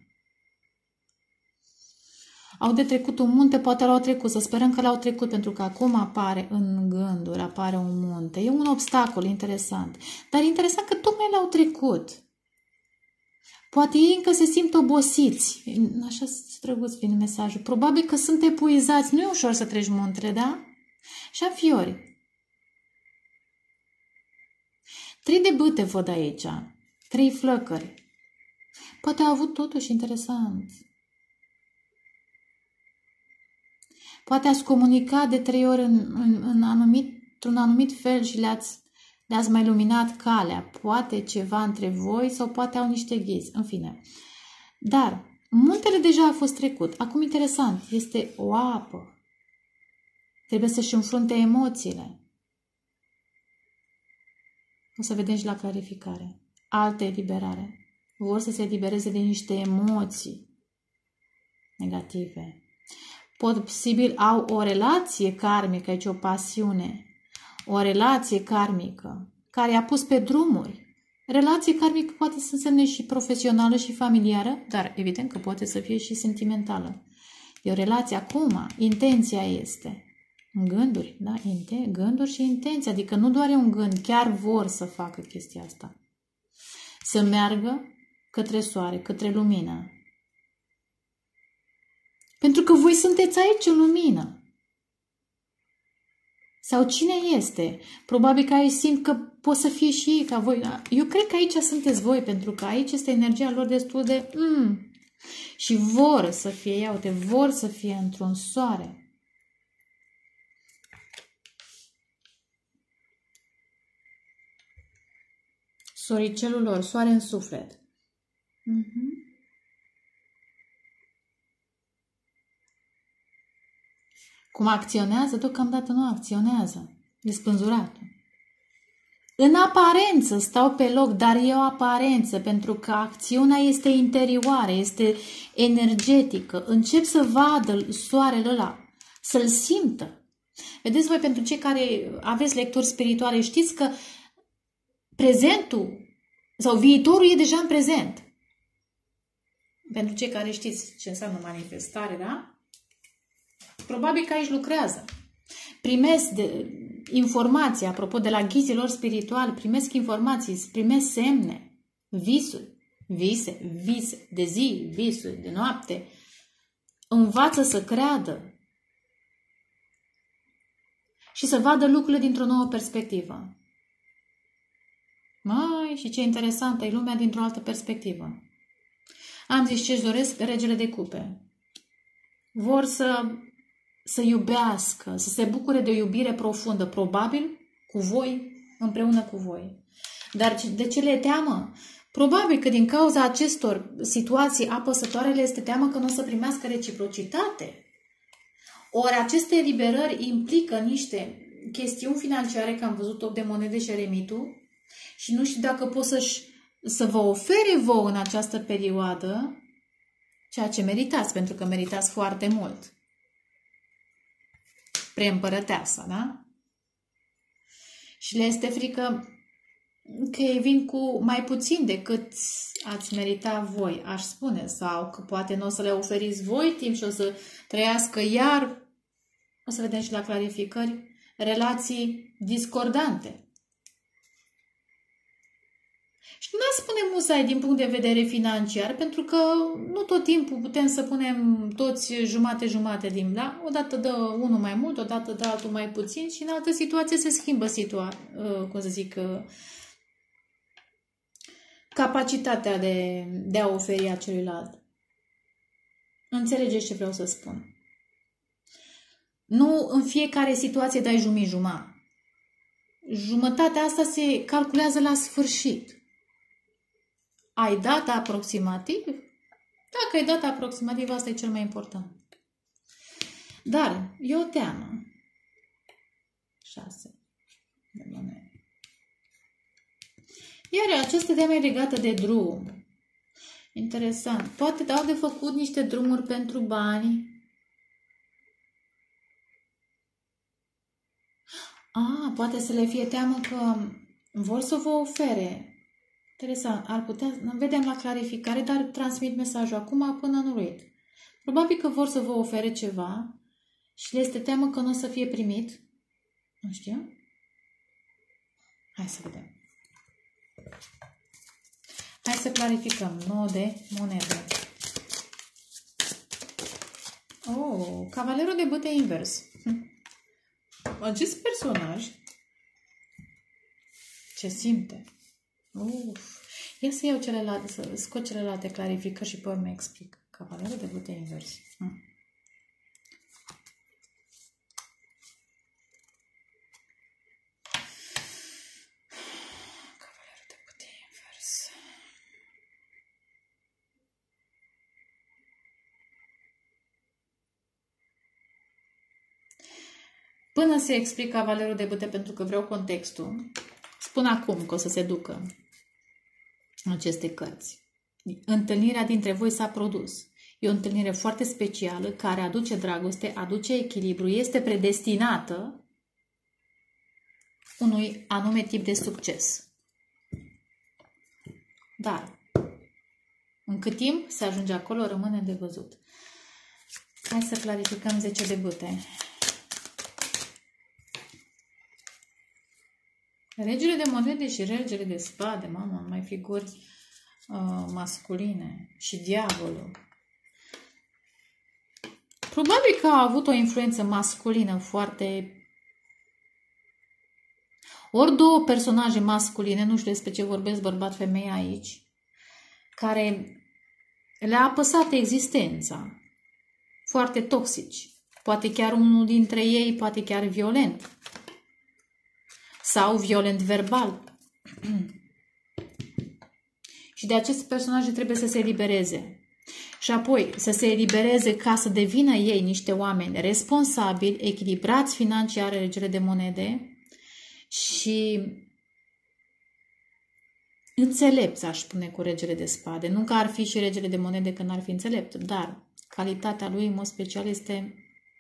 Au de trecut un munte, poate l-au trecut, să sperăm că l-au trecut, pentru că acum apare în gânduri, apare un munte. E un obstacol interesant, dar e interesant că tocmai l-au trecut. Poate ei încă se simt obosiți. Așa drăguț vine mesajul. Probabil că sunt epuizați. Nu e ușor să treci muntele, da? Și înfiori. 3 de bâte văd aici. 3 flăcări. Poate a avut totuși interesant. Poate ați comunicat de 3 ori într-un anumit fel și le-ați mai luminat calea. Poate ceva între voi sau poate au niște ghizi. În fine. Dar muntele deja a fost trecut. Acum interesant. Este o apă. Trebuie să-și înfrunte emoțiile. O să vedem și la clarificare. Altă eliberare. Vor să se elibereze de niște emoții negative. Posibil au o relație karmică, aici o pasiune. O relație karmică care i-a pus pe drumuri. Relație karmică poate să însemne și profesională și familiară, dar evident că poate să fie și sentimentală. E o relație acum, intenția este gânduri, da? Gânduri și intenție, adică nu doar e un gând, chiar vor să facă chestia asta. Să meargă către soare, către lumină. Pentru că voi sunteți aici în lumină. Sau cine este? Probabil că aici simt că pot să fie și ei ca voi. Eu cred că aici sunteți voi, pentru că aici este energia lor destul de... Și vor să fie, ia uite, vor să fie într-un soare. Soricelul lor, soare în suflet. Cum acționează? Deocamdată nu acționează. E spânzurat. În aparență stau pe loc, dar e o aparență, pentru că acțiunea este interioară, este energetică. Încep să vadă soarele ăla, să-l simtă. Vedeți voi, pentru cei care aveți lecturi spirituale, știți că prezentul sau viitorul e deja în prezent. Pentru cei care știți ce înseamnă manifestare, da? Probabil că aici lucrează. Primesc informații, apropo de la ghizilor spirituali, primesc informații, primesc semne, visuri, vise de zi, visuri de noapte. Învață să creadă și să vadă lucrurile dintr-o nouă perspectivă. Mai, și ce interesantă e lumea dintr-o altă perspectivă. Am zis ce-și doresc regele de cupe. Vor să să iubească, să se bucure de o iubire profundă, probabil cu voi, împreună cu voi. Dar de ce le teamă? Probabil că din cauza acestor situații apăsătoare le este teamă că nu o să primească reciprocitate. Ori aceste eliberări implică niște chestiuni financiare, că am văzut 8 de monede și eremitul, și nu știu dacă pot să vă ofere vouă în această perioadă ceea ce meritați, pentru că meritați foarte mult. Preîmpărăteasa, da? Și le este frică că ei vin cu mai puțin decât ați merita voi, aș spune, sau că poate nu o să le oferiți voi timp și o să trăiască iar, o să vedem și la clarificări, relații discordante. Și nu aș spune musai din punct de vedere financiar, pentru că nu tot timpul putem să punem toți jumate-jumate din, da? Odată dă unul mai mult, odată dă altul mai puțin și în altă situație se schimbă capacitatea de a oferi a celuilalt. Înțelegeți ce vreau să spun? Nu în fiecare situație dai jumătate. Jumătatea asta se calculează la sfârșit. Ai dat aproximativ? Dacă ai dat aproximativ, asta e cel mai important. Dar e o teamă. 6 de monede. Iar această teamă e legată de drum. Interesant. Poate au de făcut niște drumuri pentru bani. Poate să le fie teamă că vor să vă ofere. Interesant. Ar putea, vedem la clarificare, dar transmit mesajul acum până nu uit. Probabil că vor să vă ofere ceva și le este teamă că nu o să fie primit. Nu știu. Hai să vedem. Hai să clarificăm. 9 de monede. Cavalerul de bâte invers. Acest personaj ce simte? Ia să iau celelalte, să scot celelalte clarificări și pe urmă explic. Cavalerul de bâte invers. Cavalerul de bâte invers. Până se explic cavalerul de bâte, pentru că vreau contextul, spun acum că o să se ducă aceste cărți. Întâlnirea dintre voi s-a produs. E o întâlnire foarte specială care aduce dragoste, aduce echilibru, este predestinată unui anume tip de succes. Dar în cât timp se ajunge acolo, rămâne de văzut. Hai să clarificăm 10 de bâte. Regele de monede și regele de spade, mamă, mai figuri masculine și diavolul. Probabil că a avut o influență masculină foarte... Ori două personaje masculine, nu știu despre ce vorbesc, bărbat-femeie aici, care le-a apăsat existența. Foarte toxici. Poate chiar unul dintre ei, poate chiar violent. Sau violent verbal. Și de aceste personaje trebuie să se elibereze. Și apoi să se elibereze ca să devină ei niște oameni responsabili, echilibrați financiar, regele de monede, și înțelepți, aș spune, cu regele de spade. Nu că ar fi și regele de monede că n-ar fi înțelept, dar calitatea lui, în mod special, este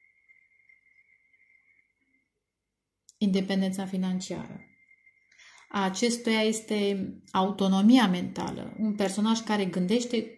independența financiară. A acestuia este autonomia mentală. Un personaj care gândește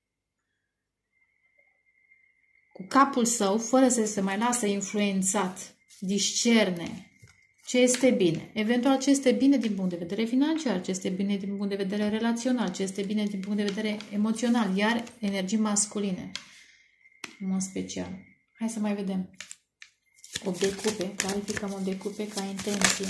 cu capul său, fără să se mai lasă influențat, discerne ce este bine. Eventual ce este bine din punct de vedere financiar, ce este bine din punct de vedere relațional, ce este bine din punct de vedere emoțional, iar energii masculine, în mod special. Hai să mai vedem. 8 de cupe, clarificăm 8 de cupe ca intenție.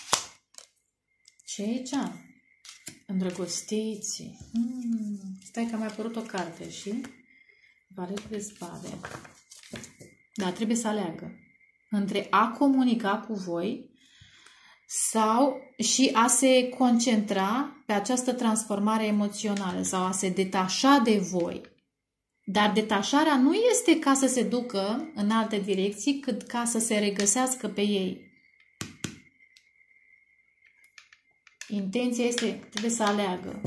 Ce e aici? Îndrăgostiții. Stai că a mai apărut o carte și Valerul de spade. Dar trebuie să aleagă între a comunica cu voi sau și a se concentra pe această transformare emoțională sau a se detașa de voi. Dar detașarea nu este ca să se ducă în alte direcții, cât ca să se regăsească pe ei. Intenția este, trebuie să aleagă.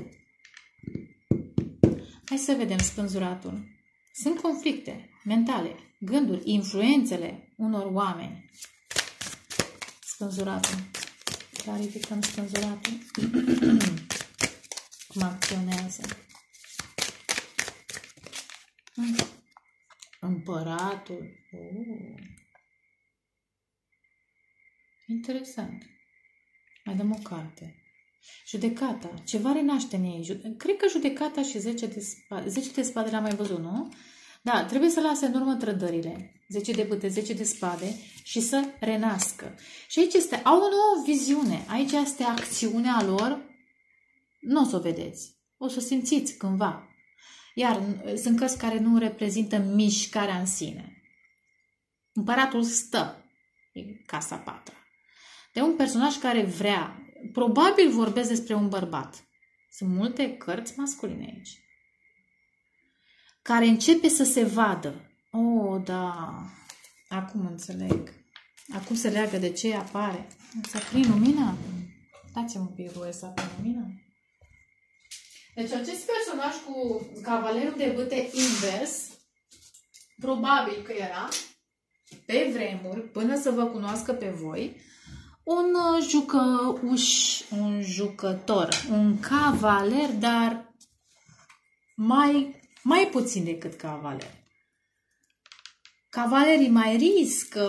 Hai să vedem spânzuratul. Sunt conflicte mentale, gânduri, influențele unor oameni. Spânzuratul. Clarificăm spânzuratul. Cum acționează. Împăratul. Interesant. Mai dăm o carte. Judecata. Ceva renaște în ei. Cred că judecata și 10 de spade. 10 de spade l-am mai văzut, nu? Da, trebuie să lase în urmă trădările. 10 de bâte, 10 de spade și să renască. Și aici au o nouă viziune. Aici este acțiunea lor. Nu o să o vedeți. O să o simțiți cândva. Iar sunt cărți care nu reprezintă mișcarea în sine. Împăratul stă. E casa patra. De un personaj care vrea. Probabil vorbesc despre un bărbat. Sunt multe cărți masculine aici. Care începe să se vadă. Oh, da. Acum înțeleg. Acum se leagă de ce apare. Să prind lumina? Dați-mi un pic voie să aprind lumina. Deci acest personaj cu cavalerul de bâte invers, probabil că era, pe vremuri, până să vă cunoască pe voi, un jucător, un cavaler, dar mai puțin decât cavaler. Cavalerii mai riscă,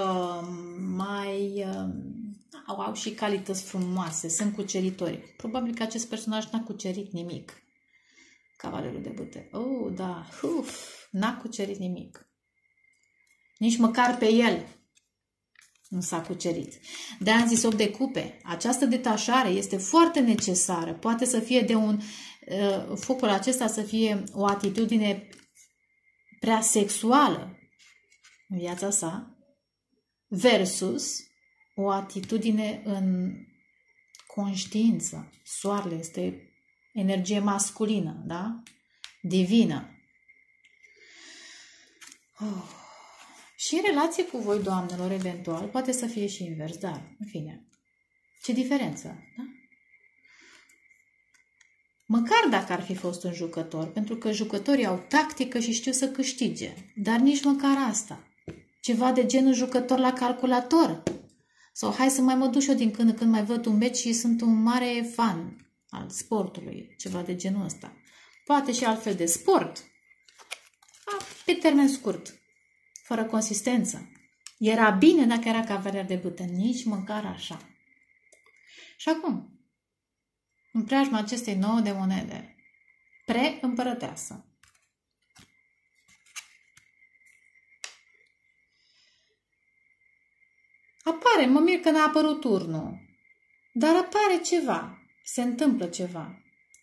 au și calități frumoase, sunt cuceritori. Probabil că acest personaj n-a cucerit nimic. Cavalerul de bâte. Oh, da, n-a cucerit nimic. Nici măcar pe el nu s-a cucerit. De-aia am zis 8 de cupe. Această detașare este foarte necesară. Poate să fie de focul acesta să fie o atitudine prea sexuală în viața sa versus o atitudine în conștiință. Soarele este energie masculină, da? Divină. Și în relație cu voi, doamnelor, eventual, poate să fie și invers, dar, în fine, ce diferență, da? Măcar dacă ar fi fost un jucător, pentru că jucătorii au tactică și știu să câștige, dar nici măcar asta. Ceva de genul jucător la calculator. Sau hai să mai mă duc și eu din când în când mai văd un meci și sunt un mare fan al sportului, ceva de genul ăsta. Poate și altfel de sport, pe termen scurt, fără consistență. Era bine dacă era cavaler de bâte, nici măcar așa. Și acum, în preajma acestei 9 de monede, pre-împărăteasă. Apare, mă mir că n-a apărut turnul, dar apare ceva, se întâmplă ceva.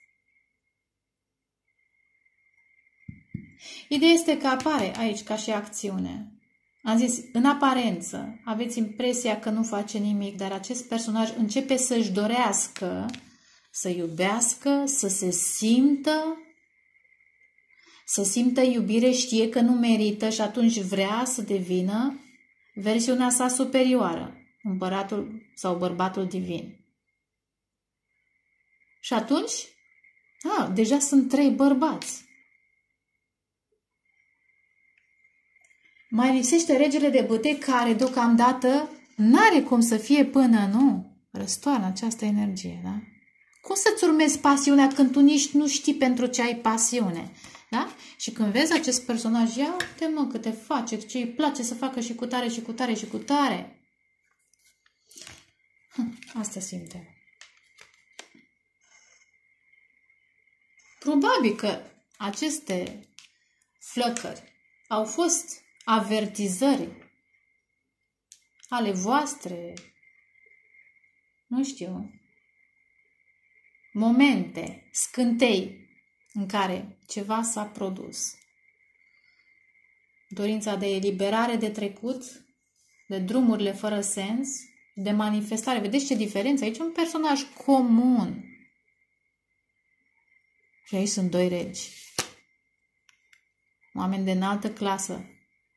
Ideea este că apare aici ca și acțiune. Am zis, în aparență, aveți impresia că nu face nimic, dar acest personaj începe să-și dorească, să iubească, să se simtă iubire, știe că nu merită și atunci vrea să devină versiunea sa superioară, împăratul sau bărbatul divin. Și atunci, deja sunt 3 bărbați. Mai lipsește regele de bâte care deocamdată n-are cum să fie până nu răstoarnă această energie, da? Cum să-ți urmezi pasiunea când tu nici nu știi pentru ce ai pasiune, da? Și când vezi acest personaj, ia uite mă câte face, ce îi place să facă și cu tare și cu tare și cu tare. Asta simte. Probabil că aceste flăcări au fost avertizări ale voastre, nu știu, momente, scântei în care ceva s-a produs. dorința de eliberare de trecut, de drumurile fără sens, de manifestare. Vedeți ce diferență? Aici e un personaj comun. Și aici sunt doi regi. Oameni de înaltă clasă.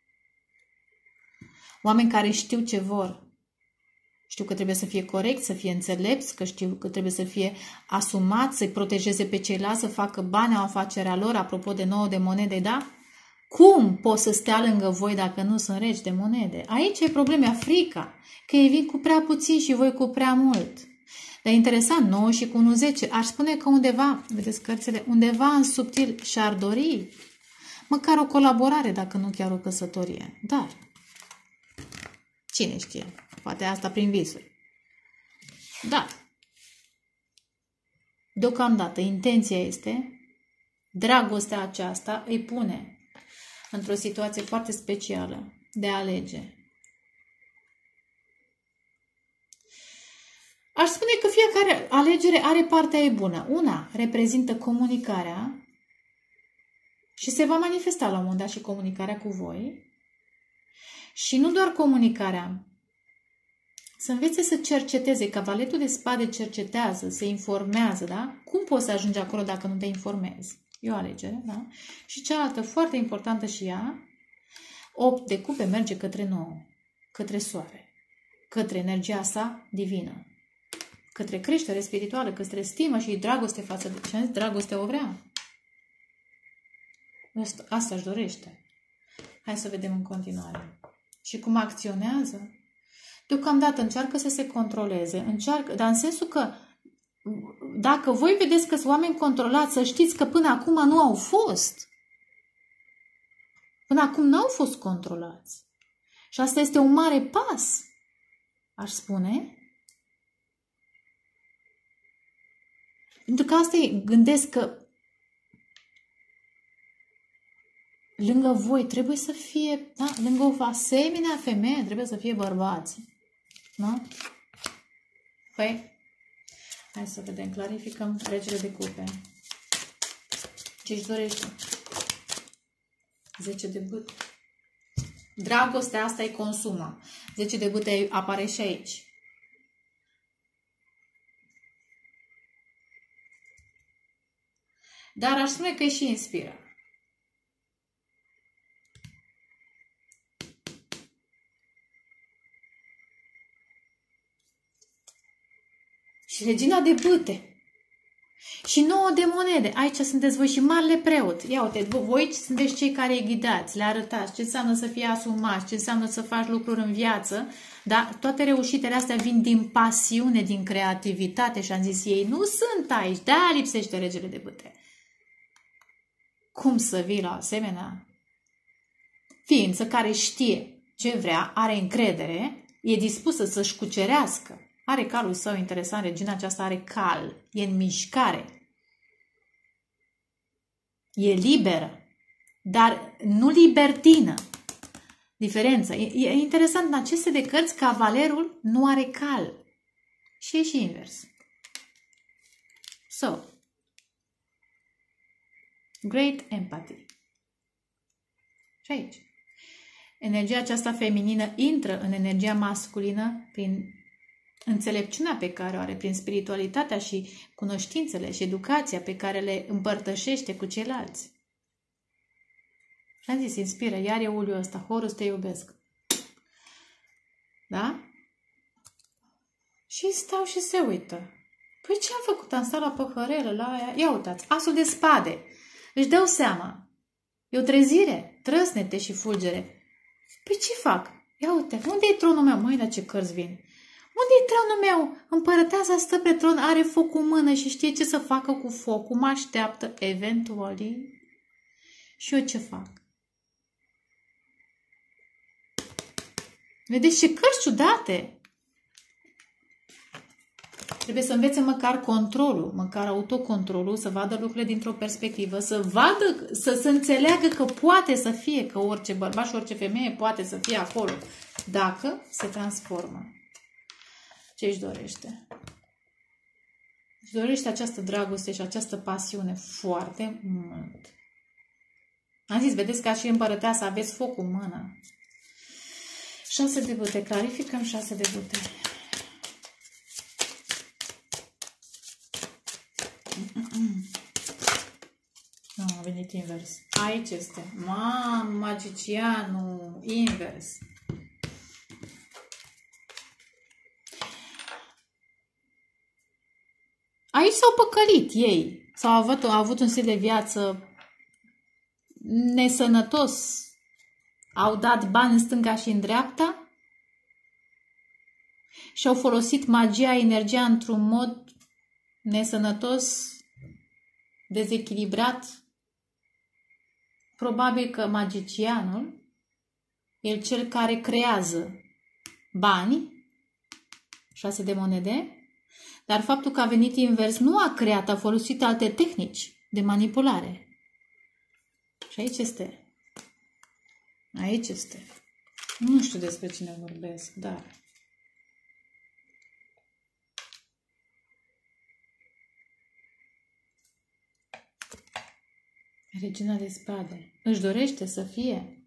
Oameni care știu ce vor. Știu că trebuie să fie corect, să fie înțelepți, că știu că trebuie să fie asumat, să-i protejeze pe ceilalți, să facă bani, au afacerea lor, apropo de 9 de monede, da? Cum pot să stea lângă voi dacă nu sunt regi de monede? Aici e problema, frica, că ei vin cu prea puțin și voi cu prea mult. Dar interesant, 9 și cu 1-10, aș spune că undeva, vedeți cărțile, undeva în subtil și-ar dori măcar o colaborare, dacă nu chiar o căsătorie. Dar, cine știe? Poate asta prin visuri. Dar, deocamdată, intenția este, dragostea aceasta îi pune într-o situație foarte specială de a alege. Aș spune că fiecare alegere are partea ei bună. Una reprezintă comunicarea și se va manifesta la un moment dat și comunicarea cu voi. Și nu doar comunicarea. Să învețe să cerceteze. Cavaletul de spade cercetează, se informează, da? Cum poți să ajungi acolo dacă nu te informezi? E o alegere, da? Și cealaltă, foarte importantă și ea, 8 de cupe merge către 9, către soare, către energia sa divină, către creștere spirituală, către stimă și dragoste față de ce? Dragoste o vrea. Asta își dorește. Hai să vedem în continuare. Și cum acționează? Deocamdată încearcă să se controleze, dar în sensul că dacă voi vedeți că sunt oameni controlați, să știți că până acum nu au fost. Până acum nu au fost controlați. Și asta este un mare pas, aș spune. Pentru că asta e, gândesc că lângă voi trebuie să fie, da? Lângă o asemenea femeie trebuie să fie bărbați. Da? Păi, hai să vedem, clarificăm regele de cupe. Ce-și dorește? 10 de bâte. Dragostea asta îi consumă. 10 de bâte apare și aici. Dar aș spune că îi și inspiră. Și regina de bâte. Și 9 de monede. Aici sunteți voi și marele preot. Ia uite, voi sunteți cei care îi ghidați, le arătați ce înseamnă să fie asumați, ce înseamnă să faci lucruri în viață. Dar toate reușitele astea vin din pasiune, din creativitate. Și am zis, ei nu sunt aici. De-aia lipsește regele de bâte. Cum să vii la asemenea ființă care știe ce vrea, are încredere, e dispusă să-și cucerească. Are calul său interesant, regina aceasta are cal, e în mișcare, e liberă, dar nu libertină. Diferență. E interesant, în aceste de cărți, cavalerul nu are cal. Și e și invers. So, great empathy. Și aici. Energia aceasta feminină intră în energia masculină prin înțelepciunea pe care o are, prin spiritualitatea și cunoștințele și educația pe care le împărtășește cu ceilalți. Și am zis, inspiră, iar e uliul ăsta, Horus, te iubesc. Da? Și stau și se uită. Păi ce am făcut? Am stat la păhărelă, la aia. Ia uitați, asul de spade. Își dau seama. E o trezire, trăsnete și fulgere. Păi ce fac? Ia uite, unde e tronul meu? Măi, dar ce cărți vin? Unde e tronul meu? Împărăteasa stă pe tron, are foc în mână și știe ce să facă cu focul. Mă așteaptă, eventually. Și eu ce fac? Vedeți ce cărți ciudate? Trebuie să învețe măcar controlul, măcar autocontrolul, să vadă lucrurile dintr-o perspectivă, să vadă, să înțeleagă că poate să fie, că orice bărbat și orice femeie poate să fie acolo, dacă se transformă. Ce își dorește? Își dorește această dragoste și această pasiune foarte mult. Am zis, vedeți, ca și împărăteasa, aveți focul în mână. 6 de bâte. Clarificăm 6 de bâte. Nu, a venit invers. Aici este. Mamă, magicianul, invers. Aici s-au păcălit ei. Au avut un stil de viață nesănătos. Au dat bani în stânga și în dreapta și au folosit magia, energia într-un mod nesănătos, dezechilibrat. Probabil că magicianul e cel care creează bani, 6 de monede, dar faptul că a venit invers nu a creat, a folosit alte tehnici de manipulare. Și aici este. Aici este. Nu știu despre cine vorbesc, dar... Regina de spade. Își dorește să fie.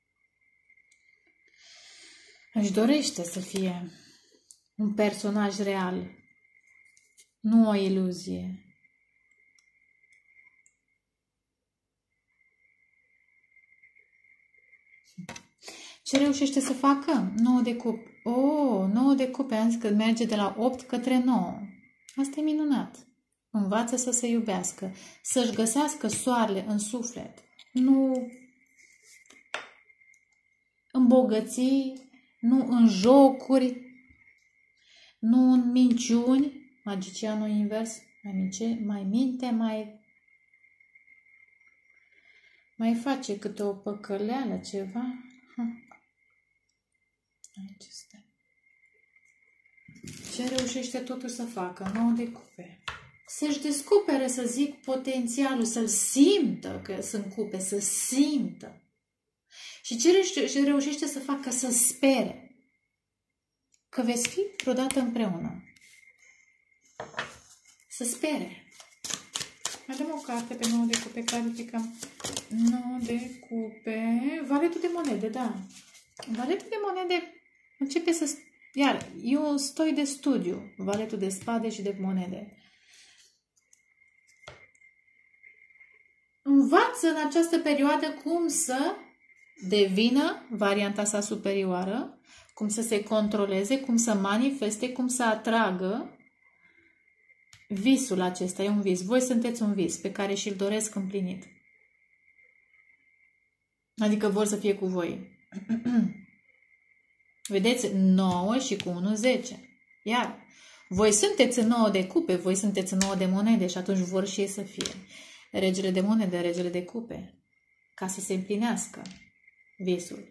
Își dorește să fie un personaj real. Nu o iluzie. Ce reușește să facă? 9 de cupe. 9 de cupe. Am zis că merge de la 8 către 9. Asta e minunat. Învață să se iubească. Să-și găsească soarele în suflet. Nu în bogății, nu în jocuri, nu în minciuni. Magicianul invers. Mai minte, mai face câte o păcăleală, ceva. Aici este. Ce reușește totuși să facă? 9 de cupe. Să-și descopere, să zic, potențialul, să-l simtă că sunt cupe, să simtă. Și ce reușește să facă? Să spere că veți fi vreodată împreună. Să spere. Mai dăm o carte pe 9 de cupe, clarificăm. 9 de cupe. Valetul de monede, da. Valetul de monede începe să... Iar, eu stoi de studiu. Valetul de spade și de monede. Învață în această perioadă cum să devină varianta sa superioară, cum să se controleze, cum să manifeste, cum să atragă visul acesta. E un vis. Voi sunteți un vis pe care și-l doresc împlinit. Adică vor să fie cu voi. Vedeți? 9 și cu 1, 10. Iar voi sunteți în 9 de cupe, voi sunteți în 9 de monede și atunci vor și ei să fie regele de monede, regele de cupe, ca să se împlinească visul.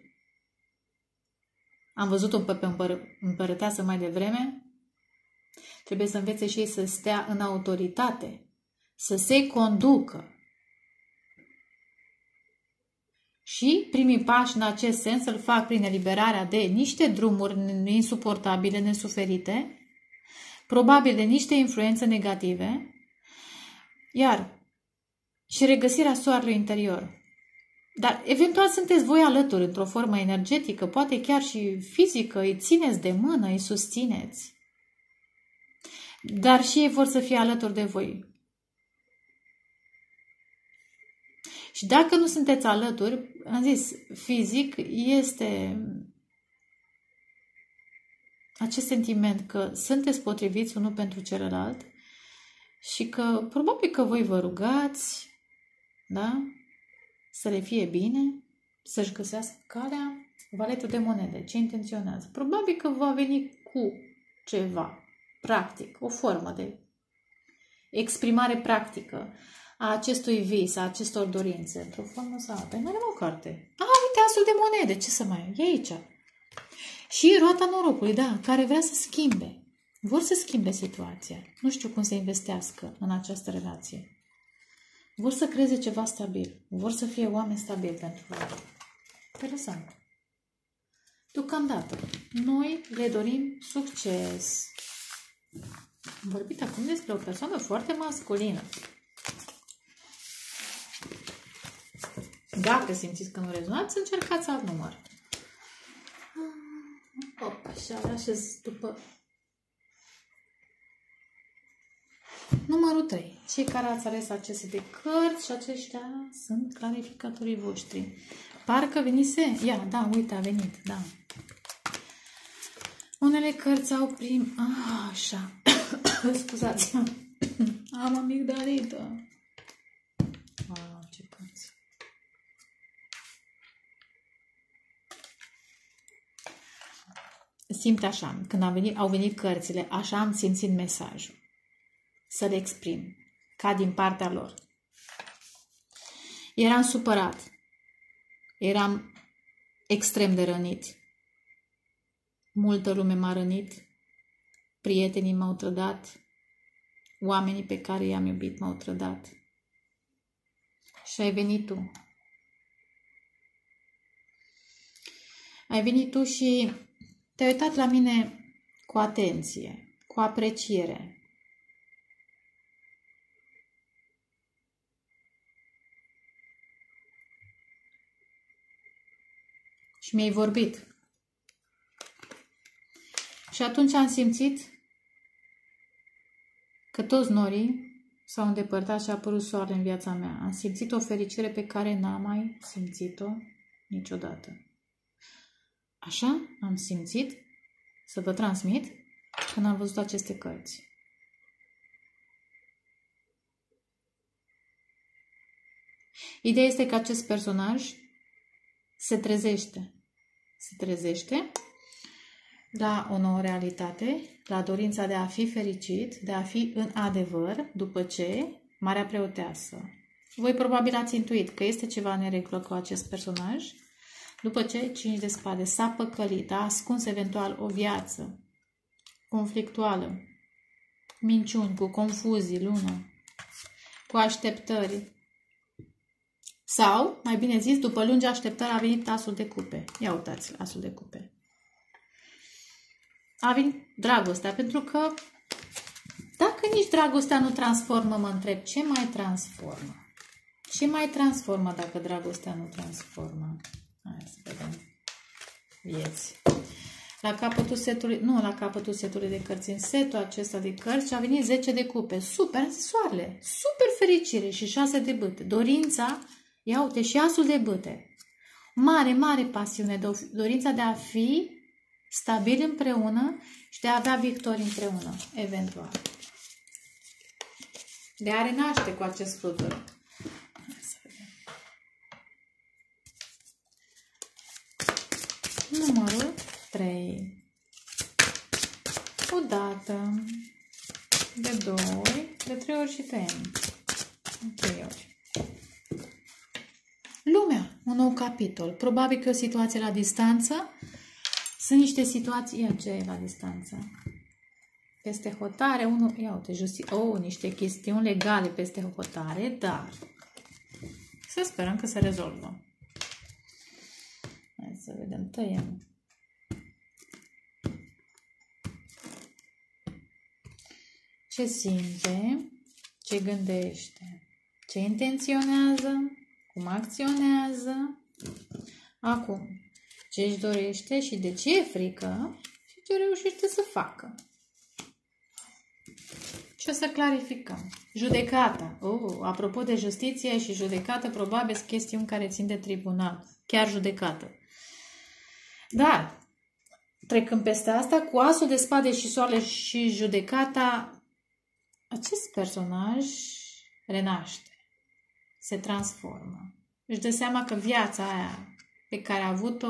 Am văzut-o pe împărăteasă mai devreme. Trebuie să învețe și ei să stea în autoritate, să se conducă. Și primii pași în acest sens îl fac prin eliberarea de niște drumuri insuportabile, nesuferite, probabil de niște influențe negative, iar și regăsirea soarelui interior. Dar eventual sunteți voi alături într-o formă energetică, poate chiar și fizică, îi țineți de mână, îi susțineți. Dar și ei vor să fie alături de voi. Și dacă nu sunteți alături, am zis, fizic este acest sentiment că sunteți potriviți unul pentru celălalt și că probabil că voi vă rugați, da? Să le fie bine, să-și găsească calea. Valetul de monede, ce intenționează? Probabil că va veni cu ceva practic, o formă de exprimare practică a acestui vis, a acestor dorințe, într-o formă sau alta. Mai am o carte. Uite, asul de monede, ce să mai e aici? Și roata norocului, da, care vrea să schimbe. Vor să schimbe situația. Nu știu cum să investească în această relație. Vor să creeze ceva stabil. Vor să fie oameni stabili pentru voi. Interesant. Deocamdată, noi le dorim succes. Am vorbit acum despre o persoană foarte masculină. Dacă simțiți că nu rezonați, încercați alt număr. Hop, așa, așez după numărul 3. Cei care ați ales aceste de cărți și aceștia sunt clarificatorii voștri. Parcă venise? Ia, da, uite, a venit, da. Unele cărți au prim... așa. Scuzați-mă. Am amigdalită. Ce cărți. Simt așa, când au venit cărțile, așa am simțit mesajul. Să le exprim, ca din partea lor. Eram supărat. Eram extrem de rănit. Multă lume m-a rănit. Prietenii m-au trădat. Oamenii pe care i-am iubit m-au trădat. Și ai venit tu. Ai venit tu și te-ai uitat la mine cu atenție, cu apreciere. Și mi-ai vorbit. Și atunci am simțit că toți norii s-au îndepărtat și a apărut soarele în viața mea. Am simțit o fericire pe care n-am mai simțit-o niciodată. Așa am simțit să vă transmit când am văzut aceste cărți. Ideea este că acest personaj se trezește. Se trezește la o nouă realitate, la dorința de a fi fericit, de a fi în adevăr, după ce Marea Preoteasă. Voi probabil ați intuit că este ceva neregulă cu acest personaj, după ce 5 de spade s-a păcălit, a ascuns eventual o viață conflictuală, minciuni, cu confuzii, lună, cu așteptări. Sau, mai bine zis, după lungi așteptări a venit asul de cupe. Ia uitați, asul de cupe. A venit dragostea, pentru că dacă nici dragostea nu transformă, mă întreb, ce mai transformă? Ce mai transformă dacă dragostea nu transformă? Hai să vedem. Vieți. La capătul setului, nu la capătul setului de cărți, în setul acesta de cărți a venit 10 de cupe. Super, soarele, super fericire și 6 de bâte. Dorința, ia uite, și asul de bâte. Mare, mare pasiune, dorința de a fi stabil împreună și de a avea victorii împreună, eventual. De a renaște cu acest flutur. Numărul 3. O dată, de 2, de 3 ori și tăiem. 3 ori. Lumea, un nou capitol. Probabil că e o situație la distanță. Sunt niște situații, ia ce e la distanță. Peste hotare, unul, ia uite, niște chestiuni legale peste hotare, dar să sperăm că se rezolvă. Hai să vedem, tăiem. Ce simte, ce gândește, ce intenționează, cum acționează. Acum, ce își dorește și de ce e frică și ce reușește să facă. Și o să clarificăm. Judecata. Apropo de justiție și judecată, probabil sunt chestiuni care țin de tribunal. Chiar judecată. Dar, trecând peste asta, cu asul de spade și soarele și judecata, acest personaj renaște. Se transformă. Își dă seama că viața aia pe care a avut-o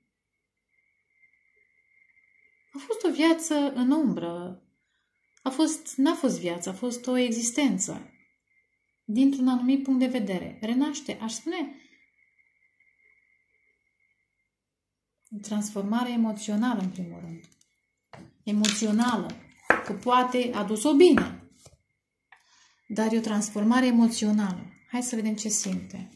a fost o viață în umbră. N-a fost viață, a fost o existență. Dintr-un anumit punct de vedere. Renaște, aș spune, transformare emoțională, în primul rând. Emoțională. Că poate a dus-o bine. Dar e o transformare emoțională. Hai să vedem ce simte.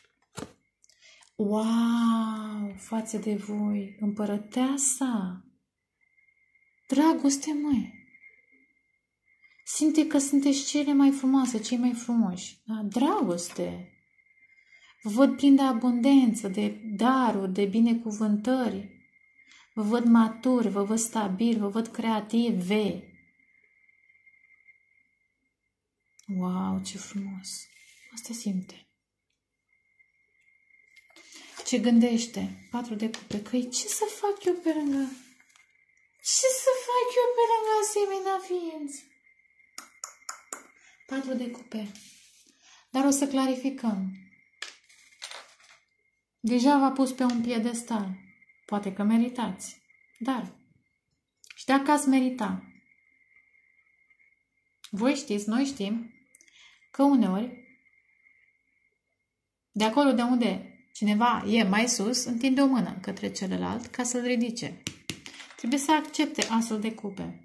Wow! Față de voi, împărăteasa! Dragoste, măi! Simte că sunteți cele mai frumoase, cei mai frumoși. Da? Dragoste! Vă văd plin de abundență, de daruri, de binecuvântări. Vă văd maturi, vă văd stabil, vă văd creative. Wow, ce frumos! Asta simte. Ce gândește? 4 de cupe. Că ce să fac eu pe lângă? Ce să fac eu pe lângă asemenea ființă? 4 de cupe. Dar o să clarificăm. Deja v-a pus pe un piedestal. Poate că meritați. Dar, și dacă ați merita, voi știți, noi știm, că uneori, de acolo de unde cineva e mai sus, întinde o mână către celălalt ca să-l ridice. Trebuie să accepte astfel de cupe.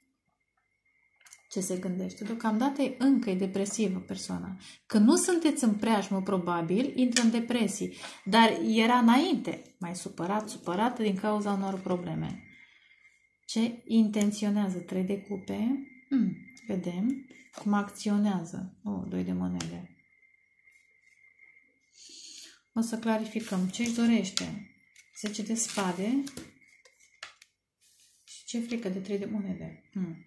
Ce se gândește? Deocamdată încă e depresivă persoana. Când nu sunteți în preajmă, probabil, intră în depresii. Dar era înainte mai supărată din cauza unor probleme. Ce intenționează? 3 de cupe. Vedem cum acționează. 2 de monede. O să clarificăm ce își dorește. 10 de spade. Și ce frică de 3 de monede.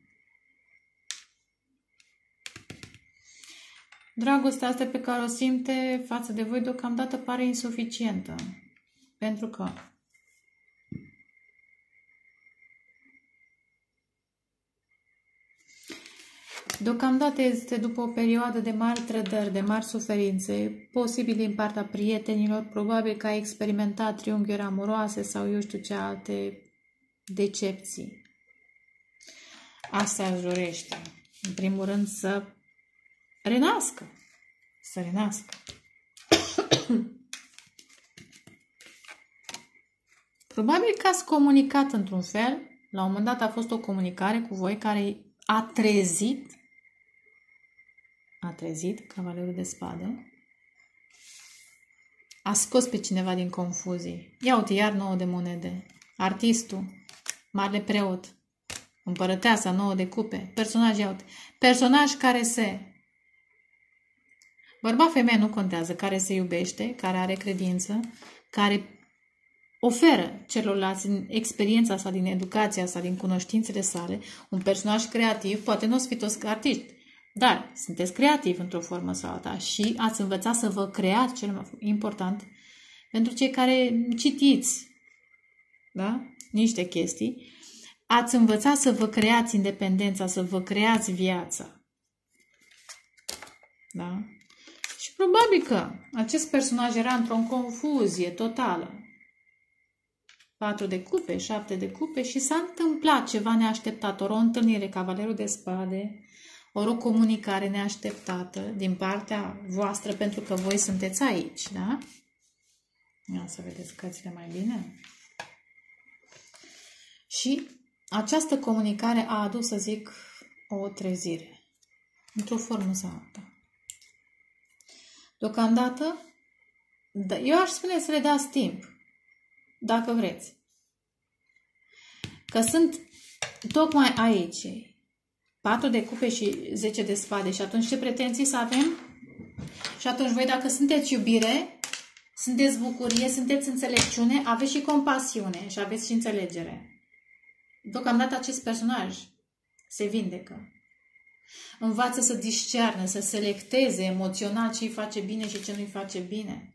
Dragostea asta pe care o simte față de voi deocamdată pare insuficientă. Pentru că deocamdată este după o perioadă de mari trădări, de mari suferințe, posibil din partea prietenilor, probabil că a experimentat triunghiuri amoroase sau eu știu ce alte decepții. Asta își dorește. În primul rând să renască. Să renască. Probabil că ați comunicat într-un fel. La un moment dat a fost o comunicare cu voi care a trezit cavalerul de spade. A scos pe cineva din confuzii. Ia uite, iar 9 de monede. Artistul, marele preot, împărăteasa, 9 de cupe. Personaj, ia uite. Personaj care se... Bărbat, femeie, nu contează. Care se iubește, care are credință, care oferă celorlalți din experiența sa, din educația sa, din cunoștințele sale, un personaj creativ. Poate nu o să fiți toți artiști, dar sunteți creativi într-o formă sau alta și ați învățat să vă creați, cel mai important, pentru cei care citiți, da? Niște chestii, ați învățat să vă creați independența, să vă creați viața. Da? Și probabil că acest personaj era într-o confuzie totală. 4 de cupe, 7 de cupe și s-a întâmplat ceva neașteptat, ori o întâlnire, cavalerul de spade, ori o comunicare neașteptată din partea voastră, pentru că voi sunteți aici, da? Ia să vedeți cărțile mai bine. Și această comunicare a adus, să zic, o trezire, într-o formă sau alta. Deocamdată, eu aș spune să le dați timp, dacă vreți. Că sunt tocmai aici 4 de cupe și 10 de spade. Și atunci ce pretenții să avem? Și atunci voi, dacă sunteți iubire, sunteți bucurie, sunteți înțelepciune, aveți și compasiune și aveți și înțelegere. Deocamdată acest personaj se vindecă. Învață să discerne, să selecteze emoțional ce îi face bine și ce nu îi face bine.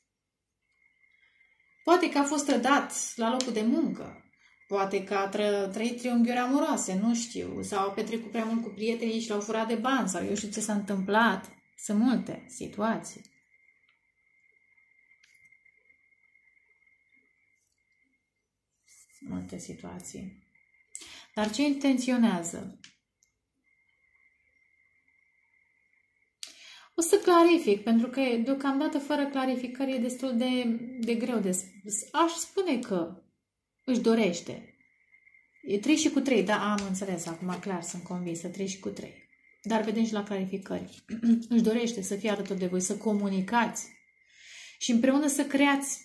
Poate că a fost trădat la locul de muncă. Poate că a trăit triunghiuri amoroase, nu știu. Sau a petrecut prea mult cu prietenii și l-au furat de bani. Sau eu știu ce s-a întâmplat. Sunt multe situații. Multe situații. Dar ce intenționează? O să clarific, pentru că deocamdată fără clarificări e destul de greu de spus. Aș spune că își dorește. E 3 și cu 3, da, am înțeles, acum clar, sunt convinsă, 3 și cu 3. Dar vedem și la clarificări. Își dorește să fie alături de voi, să comunicați și împreună să creați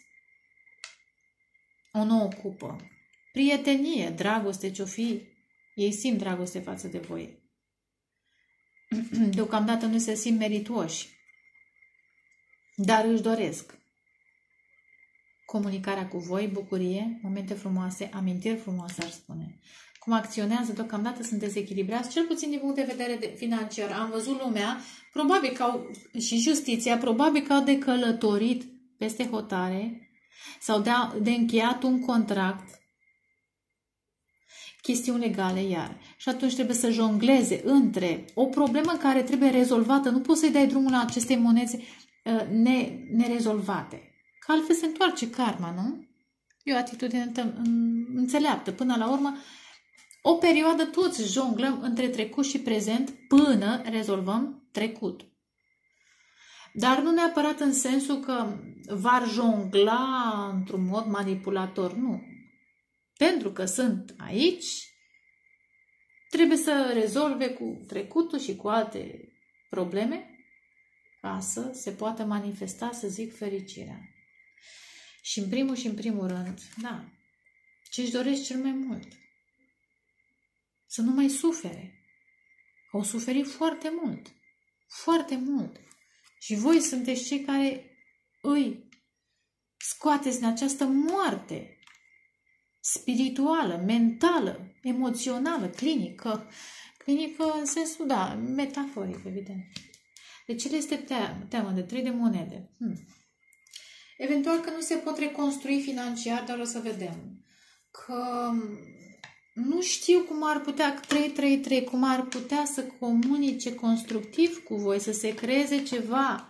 o nouă cupă. Prietenie, dragoste, ce-o fi, ei simt dragoste față de voi. Deocamdată nu se simt meritoși. dar își doresc comunicarea cu voi, bucurie, momente frumoase, amintiri frumoase, ar spune. Cum acționează, deocamdată sunt dezechilibrați, cel puțin din punct de vedere financiar. Am văzut lumea, probabil că au, și justiția, probabil că au de călătorit peste hotare sau de încheiat un contract, chestiuni legale iar. Și atunci trebuie să jongleze între o problemă care trebuie rezolvată. Nu poți să-i dai drumul la aceste monede nerezolvate. Că altfel se întoarce karma, nu? E o atitudine înțeleaptă. Până la urmă, o perioadă toți jonglăm între trecut și prezent până rezolvăm trecut. Dar nu neapărat în sensul că v-ar jongla într-un mod manipulator, nu. Pentru că sunt aici, trebuie să rezolve cu trecutul și cu alte probleme ca să se poată manifesta, să zic, fericirea. Și în primul rând, da, ce-și doresc cel mai mult? Să nu mai sufere. Au suferit foarte mult. Foarte mult. Și voi sunteți cei care îi scoateți din această moarte spirituală, mentală, emoțională, clinică. Clinică în sensul, da, metaforic, evident. Deci el este teamă de 3 de monede. Eventual că nu se pot reconstrui financiar, dar o să vedem. Că nu știu cum ar putea, 333, cum ar putea să comunice constructiv cu voi, să se creeze ceva.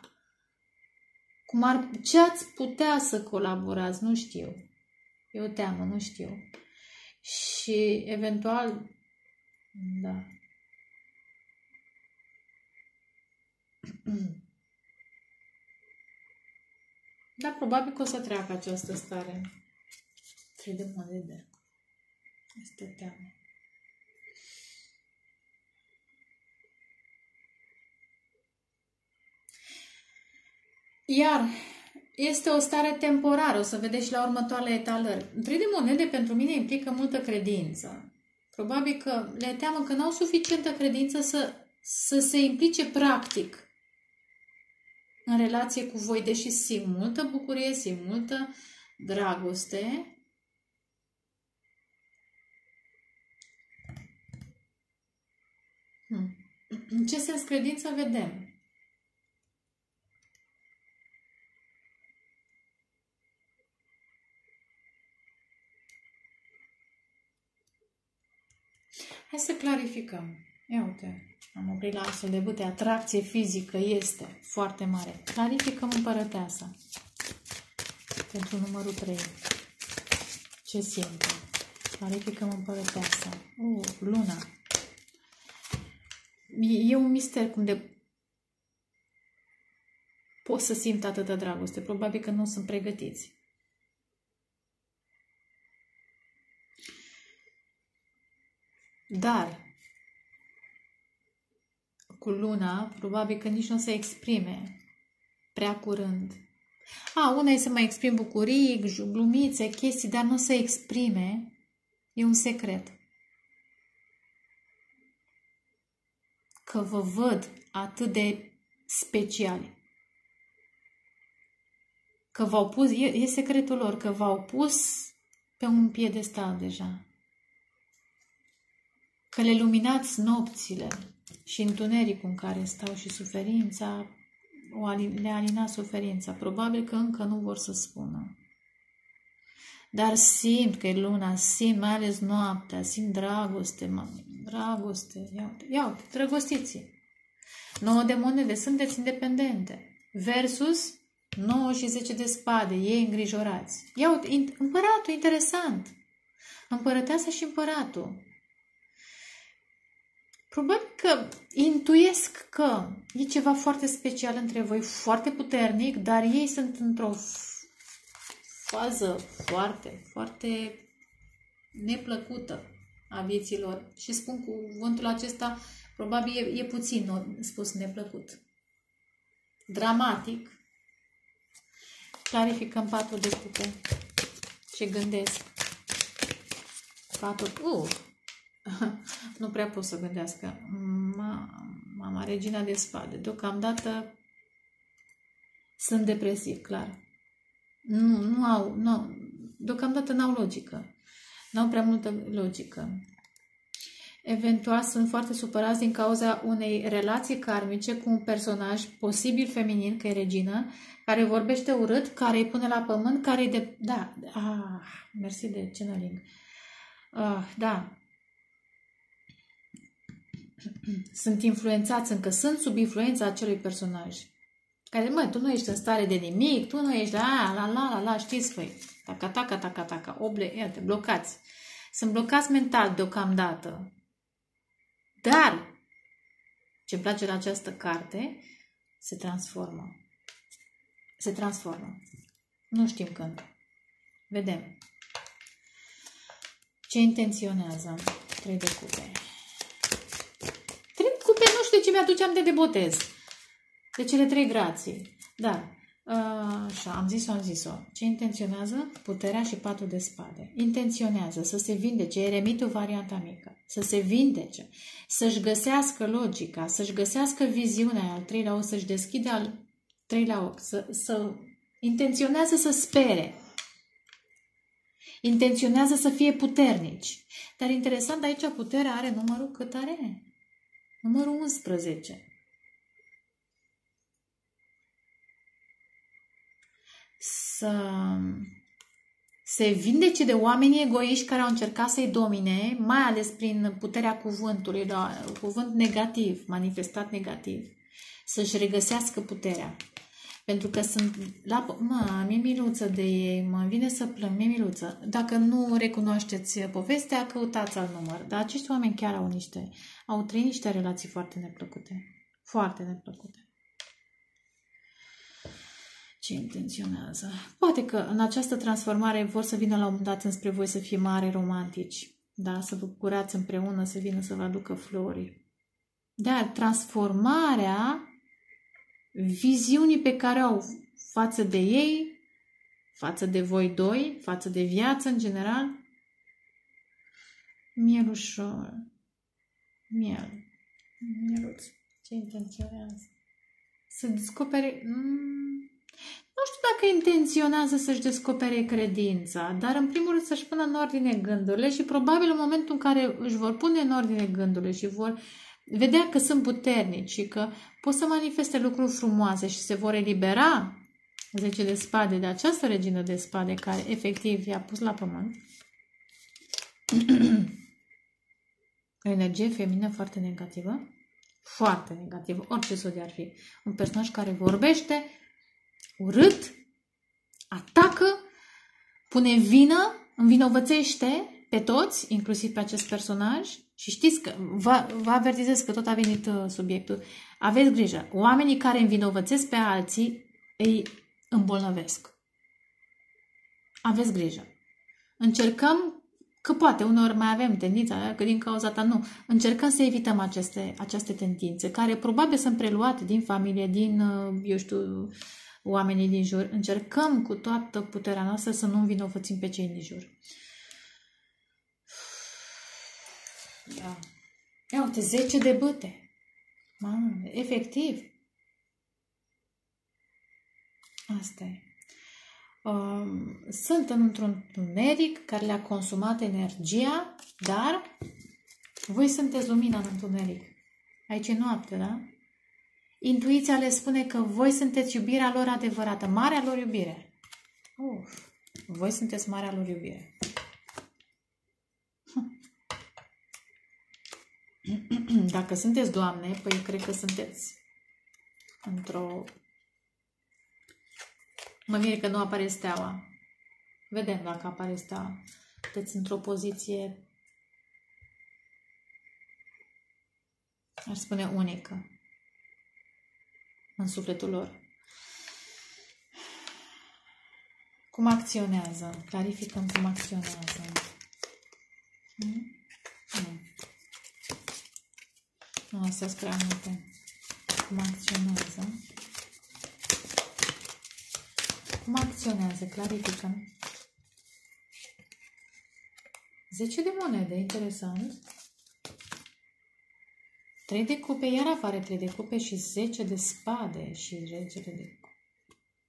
Ce ați putea să colaborați, nu știu. E o teamă, nu știu. Și eventual, da. Da, probabil că o să treacă această stare. 3 de monede. Este teamă. Iar este o stare temporară, o să vedeți și la următoarele etalări. 3 de monede pentru mine implică multă credință. Probabil că le teamă că n-au suficientă credință să se implice practic în relație cu voi, deși simt multă bucurie, simt multă dragoste. În ce sens credință vedem? Hai să clarificăm. Ia uite, am oprit la astfel de bâte. Atracție fizică este foarte mare. Clarificăm împărăteasa. Pentru numărul 3. Ce simte? Clarificăm împărăteasa. Luna. E un mister cum de pot să simt atâta dragoste. Probabil că nu sunt pregătiți. Dar cu luna, probabil că nici nu se exprime prea curând. Una e să mai exprim bucurii, glumițe, chestii, dar nu se exprime. E un secret. Că vă văd atât de speciali. Că v-au pus, e secretul lor, că v-au pus pe un piedestal deja. Că le luminați nopțile și întunericul în care stau și suferința, le alina suferința. Probabil că încă nu vor să spună. Dar simt că e luna, simt mai ales noaptea, simt dragoste, dragoste. Ia uite, drăgostiți. 9 de monede, sunteți independente. Versus 9 și 10 de spade, ei îngrijorați. Ia uite, împăratul, interesant. Împărăteasa și împăratul. Probabil că intuiesc că e ceva foarte special între voi, foarte puternic, dar ei sunt într-o fază foarte, foarte neplăcută a vieților. Și spun cuvântul acesta, probabil e puțin spus neplăcut. Dramatic. Clarificăm 4 de cupe. Ce gândesc? 4. Nu prea pot să gândească. Mama, regina de spade. Deocamdată Sunt depresivi, clar. Deocamdată n-au logică. N-au prea multă logică. Eventual sunt foarte supărați din cauza unei relații karmice cu un personaj posibil feminin, că e regină, care vorbește urât, care îi pune la pământ, care îi de... Da, mersi de channeling. Da. Sunt influențați, încă sunt sub influența acelui personaj. Care, tu nu ești în stare de nimic, tu nu ești la, știți voi. Taca, iată, blocați. Sunt blocați mental deocamdată. Dar, ce-mi place la această carte, se transformă. Se transformă. Nu știm când. Vedem. Ce intenționează? 3 de cupe. 3 de cupe, nu știu de ce mi-aduce aminte de botez. De cele 3 grații. Dar, așa, am zis-o. Ce intenționează? Puterea și 4 de spade. Intenționează să se vindece, eremitul varianta mică. Să se vindece, să-și găsească logica, să-și găsească viziunea, al 3-lea ochi, să-și deschide al 3-lea ochi, intenționează să spere. Intenționează să fie puternici. Dar interesant, aici puterea are numărul cât are? Numărul 11. Să se vindece de oamenii egoiști care au încercat să-i domine, mai ales prin puterea cuvântului, cuvânt negativ, manifestat negativ. Să-și regăsească puterea. Pentru că sunt mi-e miluță de ei, mă vine să plâng, mi-e miluță. Dacă nu recunoașteți povestea, căutați alt număr. Dar acești oameni chiar au trăit niște relații foarte neplăcute. Foarte neplăcute. Ce intenționează? Poate că în această transformare vor să vină la un moment dat înspre voi să fie mare romantici. Da? Să vă bucurați împreună, să vină să vă aducă flori. Dar transformarea viziunii pe care au față de ei, față de voi doi, față de viață în general, miel ușor. Mieluț. Ce intenționează? Să descopere... Nu știu dacă intenționează să-și descopere credința, dar în primul rând să-și pună în ordine gândurile și probabil în momentul în care își vor pune în ordine gândurile și vor vedea că sunt puternici și că pot să manifeste lucruri frumoase și se vor elibera 10 de spade de această regină de spade care efectiv i-a pus la pământ. O energie feminină foarte negativă. Foarte negativă, orice zodie ar fi. Un personaj care vorbește urât, atacă, pune vină, învinovățește pe toți, inclusiv pe acest personaj. Și știți că, vă avertizez că tot a venit subiectul. Aveți grijă. Oamenii care învinovățesc pe alții îi îmbolnăvesc. Aveți grijă. Încercăm, că poate uneori mai avem tendința, că din cauza ta nu. Încercăm să evităm aceste tendințe, care probabil sunt preluate din familie, din, oamenii din jur. Încercăm cu toată puterea noastră să nu învinovățim pe cei din jur. Da. Ia uite, 10 de bâte. Mamă, efectiv. Asta e. Sunt într-un întuneric care le-a consumat energia, dar voi sunteți lumina în întuneric. Aici e noapte, da? Intuiția le spune că voi sunteți iubirea lor adevărată, marea lor iubire. Voi sunteți marea lor iubire. Dacă sunteți doamne, păi cred că sunteți într-o... Mă mire că nu apare steaua. Vedem dacă apare steaua. Sunteți într-o poziție, aș spune, unică în sufletul lor. Cum acționează? Clarificăm cum acționează. Nu, astea sunt prea multe. Cum acționează? Cum acționează? Clarificăm. 10 de monede, interesant. 3 de cupe, iar apare 3 de cupe și 10 de spade și regele de cupe.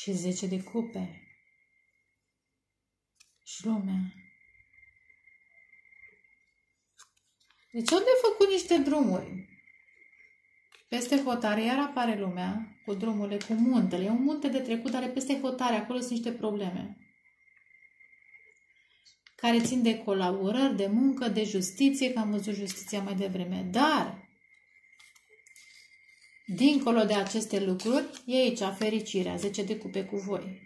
și 10 de cupe. Și lumea. Deci au de făcut niște drumuri. Peste hotare iar apare lumea cu drumurile, cu muntele. E un munte de trecut, dar peste hotare. Acolo sunt niște probleme care țin de colaborări, de muncă, de justiție, că am văzut justiția mai devreme. Dar, dincolo de aceste lucruri, e aici fericirea, 10 de cupe cu voi.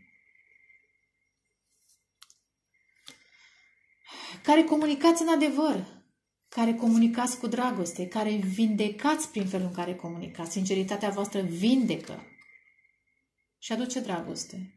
Care comunicați în adevăr, care comunicați cu dragoste, care vindecați prin felul în care comunicați. Sinceritatea voastră vindecă și aduce dragoste.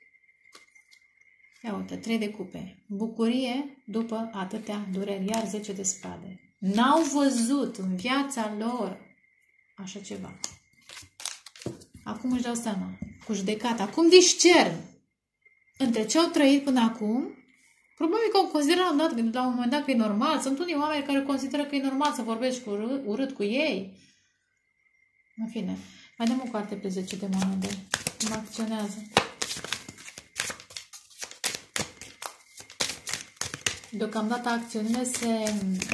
Ia uite, 3 de cupe. Bucurie după atâtea dureri, iar 10 de spade. N-au văzut în viața lor așa ceva. Acum își dau seama, cu judecata. Acum discern între ce au trăit până acum. Probabil că au considerat la un moment dat că e normal. Sunt unii oameni care consideră că e normal să vorbești urât cu ei. În fine, mai dăm o carte pe 10 de monede. Cum acționează. Deocamdată acțiunile se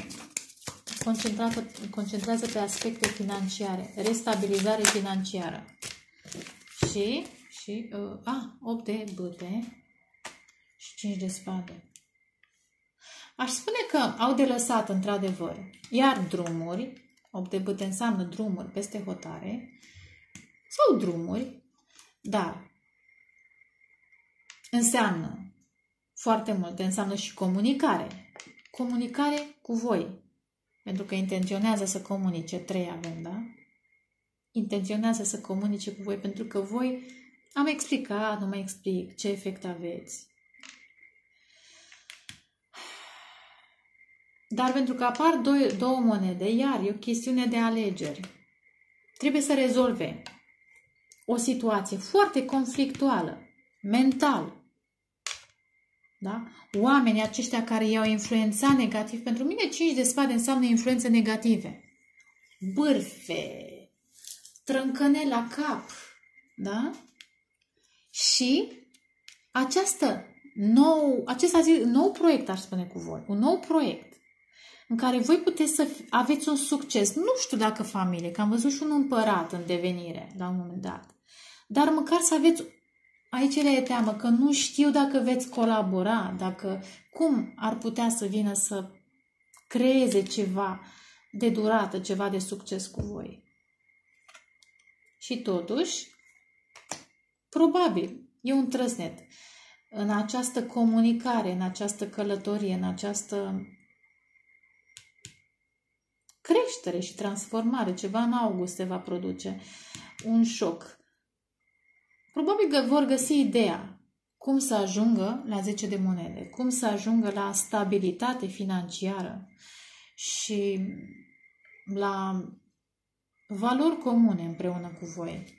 concentrează pe aspecte financiare. Restabilizare financiară. Și 8 de bâte și 5 de spade. Aș spune că au de lăsat într-adevăr. Iar drumuri, 8 de bâte înseamnă drumuri peste hotare, sau drumuri, dar înseamnă foarte multe, înseamnă și comunicare. Comunicare cu voi. Pentru că intenționează să comunice, 3 avem, da? Intenționează să comunice cu voi, pentru că voi, am explicat, nu mai explic ce efect aveți. Dar pentru că apar două monede, iar e o chestiune de alegeri. Trebuie să rezolve o situație foarte conflictuală, mental. Da? Oamenii aceștia care i-au influențat negativ, pentru mine 5 de spade înseamnă influențe negative. Bârfe, trâncăne la cap, da? Și acest nou proiect, aș spune cu voi, un nou proiect în care voi puteți să aveți un succes. Nu știu dacă familie, că am văzut și un împărat în devenire la un moment dat. Dar măcar să aveți, aici le e teamă, că nu știu dacă veți colabora, dacă cum ar putea să vină să creeze ceva de durată, ceva de succes cu voi. Și totuși, probabil, e un trăsnet în această comunicare, în această călătorie, în această creștere și transformare. Ceva în august se va produce. Un șoc. Probabil că vor găsi ideea cum să ajungă la 10 de monede, cum să ajungă la stabilitate financiară și la valori comune împreună cu voi.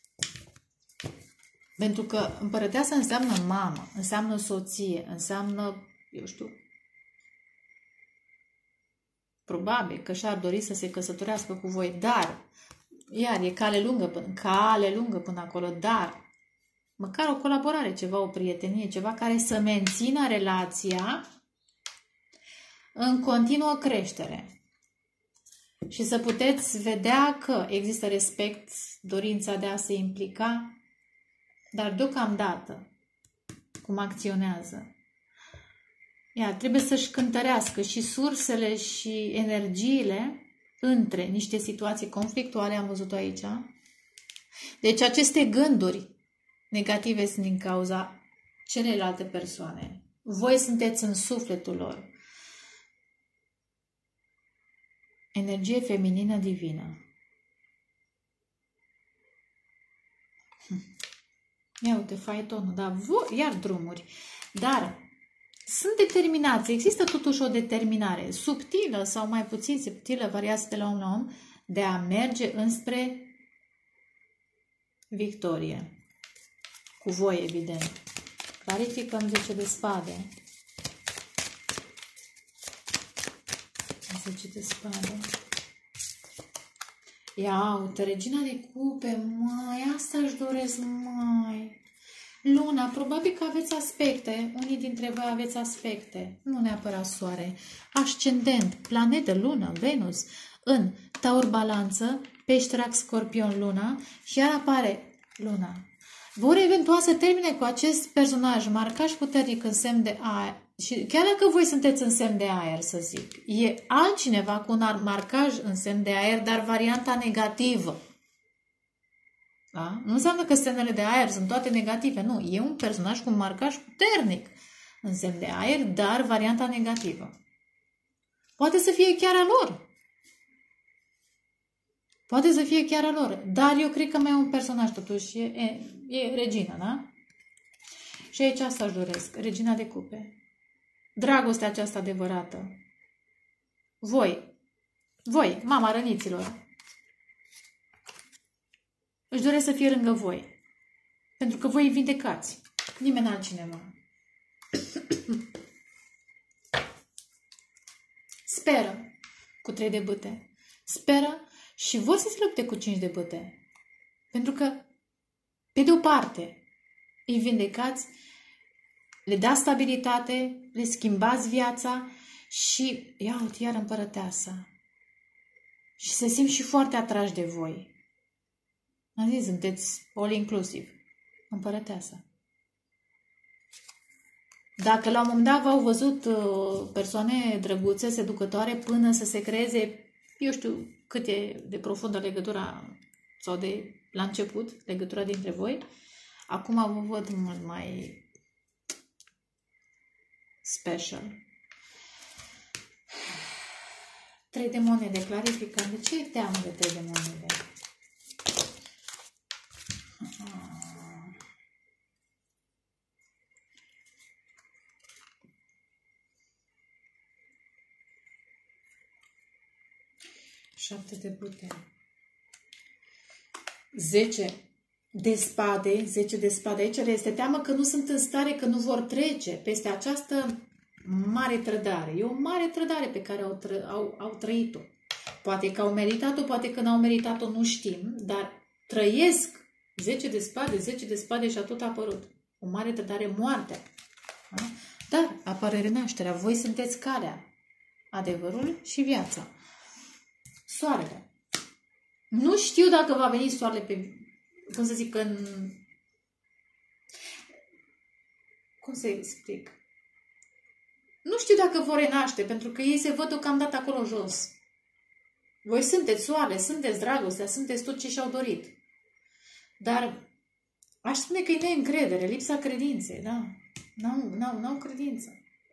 Pentru că împărăteasa înseamnă mamă, înseamnă soție, înseamnă, eu știu, probabil că și-ar dori să se căsătorească cu voi, dar, iar e cale lungă până acolo, dar măcar o colaborare, ceva, o prietenie, ceva care să mențină relația în continuă creștere. Și să puteți vedea că există respect, dorința de a se implica, dar deocamdată, cum acționează. Iar trebuie să-și cântărească și sursele și energiile între niște situații conflictuale, am văzut aici. Deci aceste gânduri negative sunt din cauza celelalte persoane. Voi sunteți în sufletul lor. Energie feminină divină. Ia uite, faetonul, da, iar drumuri. Dar sunt determinați. Există totuși o determinare subtilă sau mai puțin subtilă, variație de la om la om, de a merge înspre victorie. Cu voi, evident. Clarificăm 10 de spade. 10 de spade. Ia uite, regina de cupe, mai asta își doresc, mai. Luna, probabil că aveți aspecte, unii dintre voi aveți aspecte, nu neapărat soare, ascendent, planetă, lună, Venus, în Taur, Balanță, Pești, Rac, Scorpion, Luna și iar apare Luna. Vor eventual să termine cu acest personaj marcaj puternic în semn de aer. Și chiar dacă voi sunteți în semn de aer, să zic, e altcineva cu un marcaj în semn de aer, dar varianta negativă. Da? Nu înseamnă că semnele de aer sunt toate negative. Nu, e un personaj cu un marcaj puternic în semn de aer, dar varianta negativă. Poate să fie chiar a lor. Poate să fie chiar a lor. Dar eu cred că mai e un personaj totuși. E regina, da? Și aici asta își doresc. Regina de cupe. Dragostea aceasta adevărată. Voi, mama răniților, își doresc să fie lângă voi. Pentru că voi îi vindecați. Nimeni altcineva. Speră cu 3 de bâte. Speră și vor să se lupte cu 5 de bâte. Pentru că, pe de o parte, îi vindecați, le dați stabilitate, le schimbați viața și, iar împărăteasa. Și se simt și foarte atrași de voi. Am zis, sunteți all inclusiv. Împărăteasa. Dacă la un moment dat v-au văzut persoane drăguțe, seducătoare, până să se creeze, eu știu cât e de profundă legătura, sau de la început, legătura dintre voi, acum vă văd mult mai special. 3 de monede, clarificând. De ce e teamă de 3 de monede? Șapte de bâte. 10 de spade. 10 de spade. Aici le este teamă că nu sunt în stare, că nu vor trece peste această mare trădare. E o mare trădare pe care au trăit-o. Poate că au meritat-o, poate că n-au meritat-o, nu știm, dar trăiesc 10 de spade, 10 de spade și a tot apărut. O mare trădare, moartea. Da? Dar apare renașterea. Voi sunteți calea, adevărul și viața. Soarele. Nu știu dacă va veni soarele pe, cum să zic, cum să explic? Nu știu dacă vor renaște, pentru că ei se văd deocamdată acolo jos. Voi sunteți soare, sunteți dragostea, sunteți tot ce și-au dorit. Dar aș spune că e neîncredere, lipsa credinței, da? N-au credință.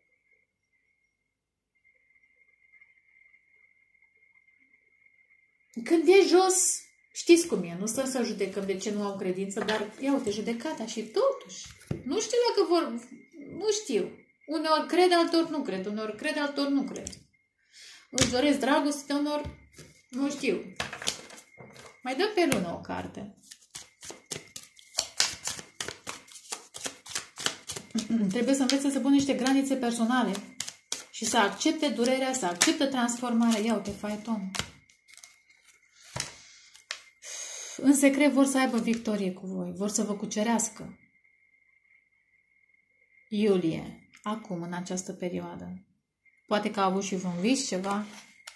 Când e jos, știți cum e, nu stăm să judecăm de ce nu au credință, dar ia uite, judecata și totuși. Nu știu dacă vor, nu știu. Uneori cred, altor nu cred, uneori cred, altor nu cred. Își doresc dragoste, uneori nu știu. Mai dăm pe lună o carte. Trebuie să învețe să pună niște granițe personale și să accepte durerea, să accepte transformarea. Ia uite, faeton. În secret vor să aibă victorie cu voi, vor să vă cucerească. Iulie, acum, în această perioadă. Poate că a avut și un vis ceva.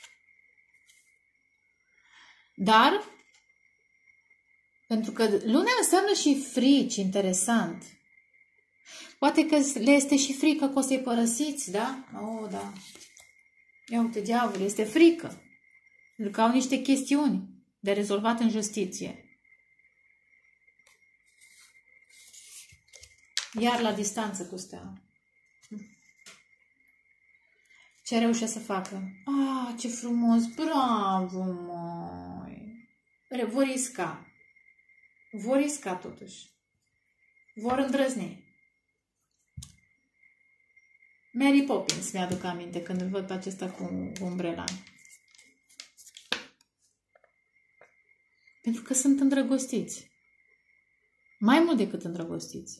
Dar, pentru că lunea înseamnă și frici, interesant. Poate că le este și frică că o să-i părăsiți, da? Oh, da. Ia uite, diavolul, este frică. Pentru că au niște chestiuni de rezolvat în justiție. Iar la distanță cu steaua. Ce reușesc să facă? Ah, ce frumos! Bravo, măi! Vor risca. Vor risca totuși. Vor îndrăzni. Mary Poppins mi-aduc aminte când îl văd pe acesta cu umbrela. Pentru că sunt îndrăgostiți. Mai mult decât îndrăgostiți.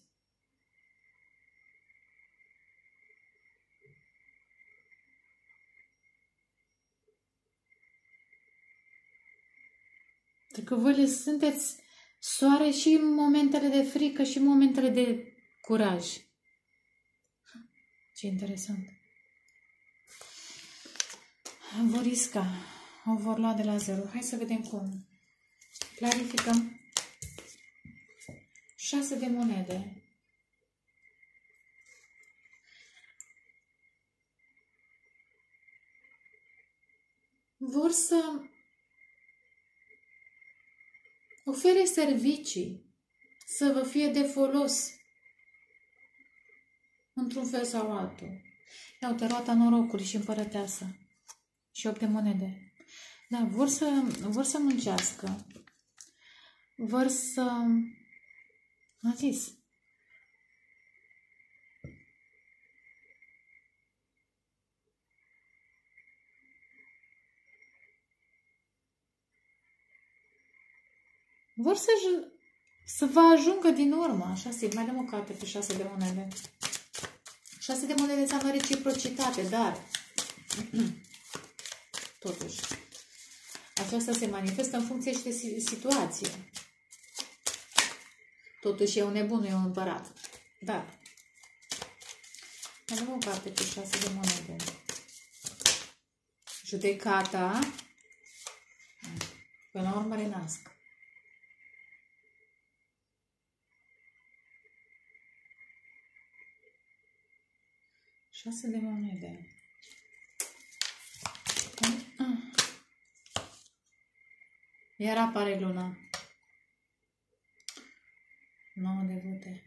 Pentru că voi le sunteți Soare și în momentele de frică și în momentele de curaj. Ce interesant. Vor risca. O vor lua de la zero. Hai să vedem cum. Clarificăm. 6 de monede. Vor să ofere servicii, să vă fie de folos într-un fel sau altul. Ia uite, roata norocului și împărăteasa. Și 8 de monede. Da, vor să muncească. Vor să... Am zis. Vor să vă ajungă din urmă. Așa, mai dăm o carte pe 6 de monede. 6 de monede înseamnă reciprocitate, dar totuși aceasta se manifestă în funcție și de situație. Totuși e un nebun, nu e un împărat. Dar mai dăm o carte pe 6 de monede. Judecata până la urmă renasc. Șase de monede. Iar apare luna. 9 de vâte.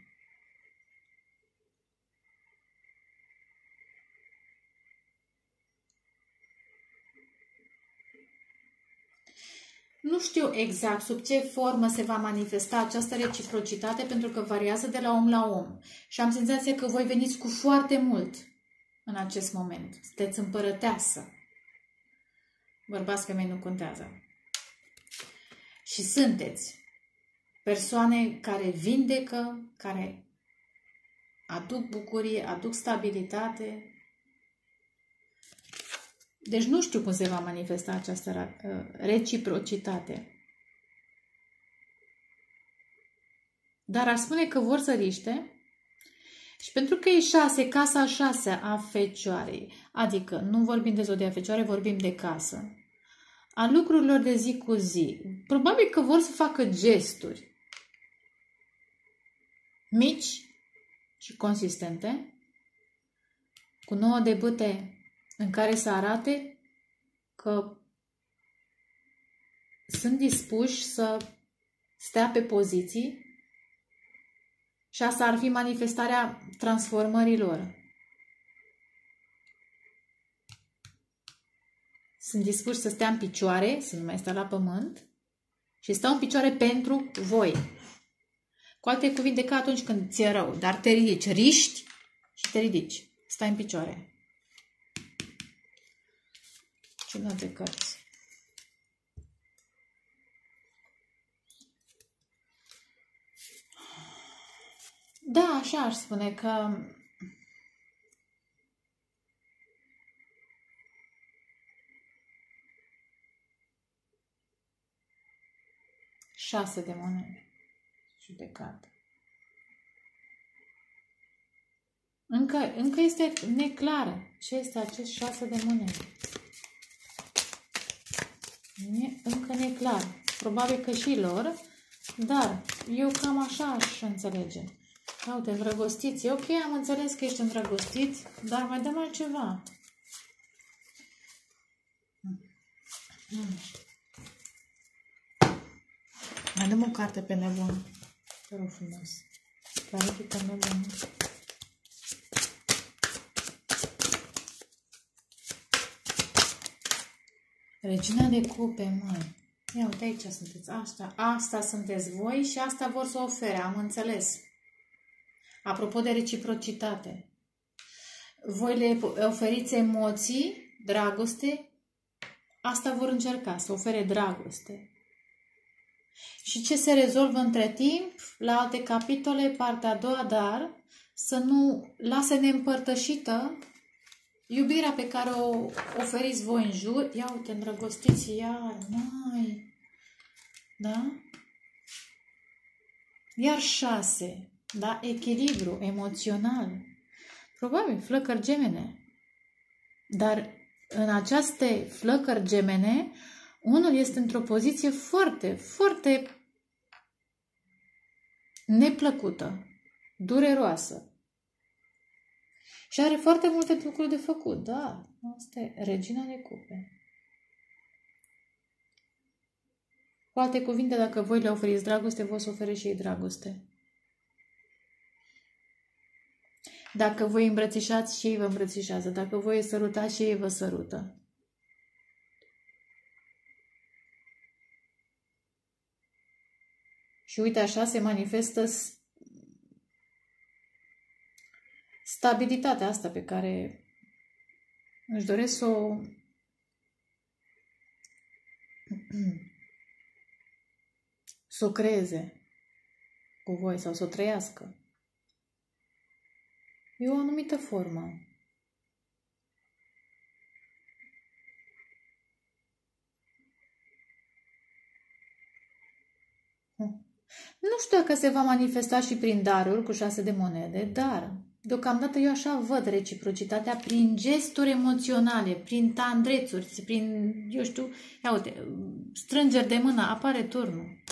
Nu știu exact sub ce formă se va manifesta această reciprocitate, pentru că variază de la om la om. Și am senzația că voi veniți cu foarte mult în acest moment. Sunteți împărăteasă. Bărbați, femei nu contează. Și sunteți persoane care vindecă, care aduc bucurie, aduc stabilitate. Deci nu știu cum se va manifesta această reciprocitate. Dar ar spune că vor să riște. Și pentru că e 6, casa 6 a Fecioarei, adică nu vorbim de zodia Fecioare, vorbim de casă, a lucrurilor de zi cu zi, probabil că vor să facă gesturi mici și consistente, cu 9 de bâte în care să arate că sunt dispuși să stea pe poziții. Și asta ar fi manifestarea transformărilor. Sunt dispuși să stea în picioare, să nu mai stea la pământ, și stau în picioare pentru voi. Cu alte cuvinte, ca atunci când ți-e rău, dar te ridici, riști și te ridici. Stai în picioare. Ce de cărți. Da, așa aș spune că șase de monede. Judecată. Încă este neclară ce este acest 6 de monede. E încă neclar. Probabil că și lor, dar eu cam așa aș înțelege. Uite, îndrăgostiți. E ok, am înțeles că ești îndrăgostit, dar mai dăm altceva. Mai dăm o carte pe nebun. Te rog frumos. Clarifică nebun. Regina de cupe, măi. Ia uite, aici sunteți. Asta sunteți voi și asta vor să ofere. Am înțeles. Apropo de reciprocitate. Voi le oferiți emoții, dragoste. Asta vor încerca, să ofere dragoste. Și ce se rezolvă între timp, la alte capitole, partea a doua, dar să nu lase neîmpărtășită iubirea pe care o oferiți voi în jur. Ia uite, îndrăgostiți iar, mai. Da? Iar 6, da? Echilibru emoțional. Probabil flăcări gemene. Dar în aceste flăcări gemene, unul este într-o poziție foarte, foarte neplăcută, dureroasă. Și are foarte multe lucruri de făcut. Da, asta e regina de cupe. Cu alte cuvinte, dacă voi le oferiți dragoste, vă o să ofere și ei dragoste. Dacă voi îmbrățișați, și ei vă îmbrățișează. Dacă voi îi sărutați, și ei vă sărută. Și uite, așa se manifestă stabilitatea asta pe care își doresc să o creeze cu voi sau să o trăiască. E o anumită formă. Nu știu dacă se va manifesta și prin daruri cu 6 de monede, dar deocamdată eu așa văd reciprocitatea prin gesturi emoționale, prin tandrețuri, prin, eu știu, ia uite, strângeri de mână, apare turnul.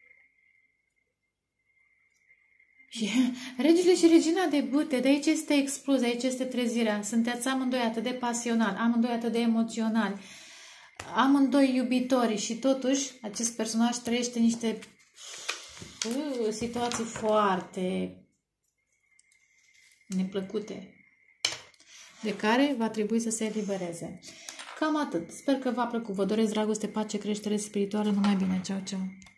Și regele și regina de bâte, de aici este explozia, aici este trezirea. Sunteți amândoi atât de pasionali, amândoi atât de emoționali, amândoi iubitori și totuși acest personaj trăiește niște situații foarte neplăcute de care va trebui să se elibereze. Cam atât. Sper că v-a plăcut. Vă doresc dragoste, pace, creștere spirituală. Numai bine. Ceau, ceau.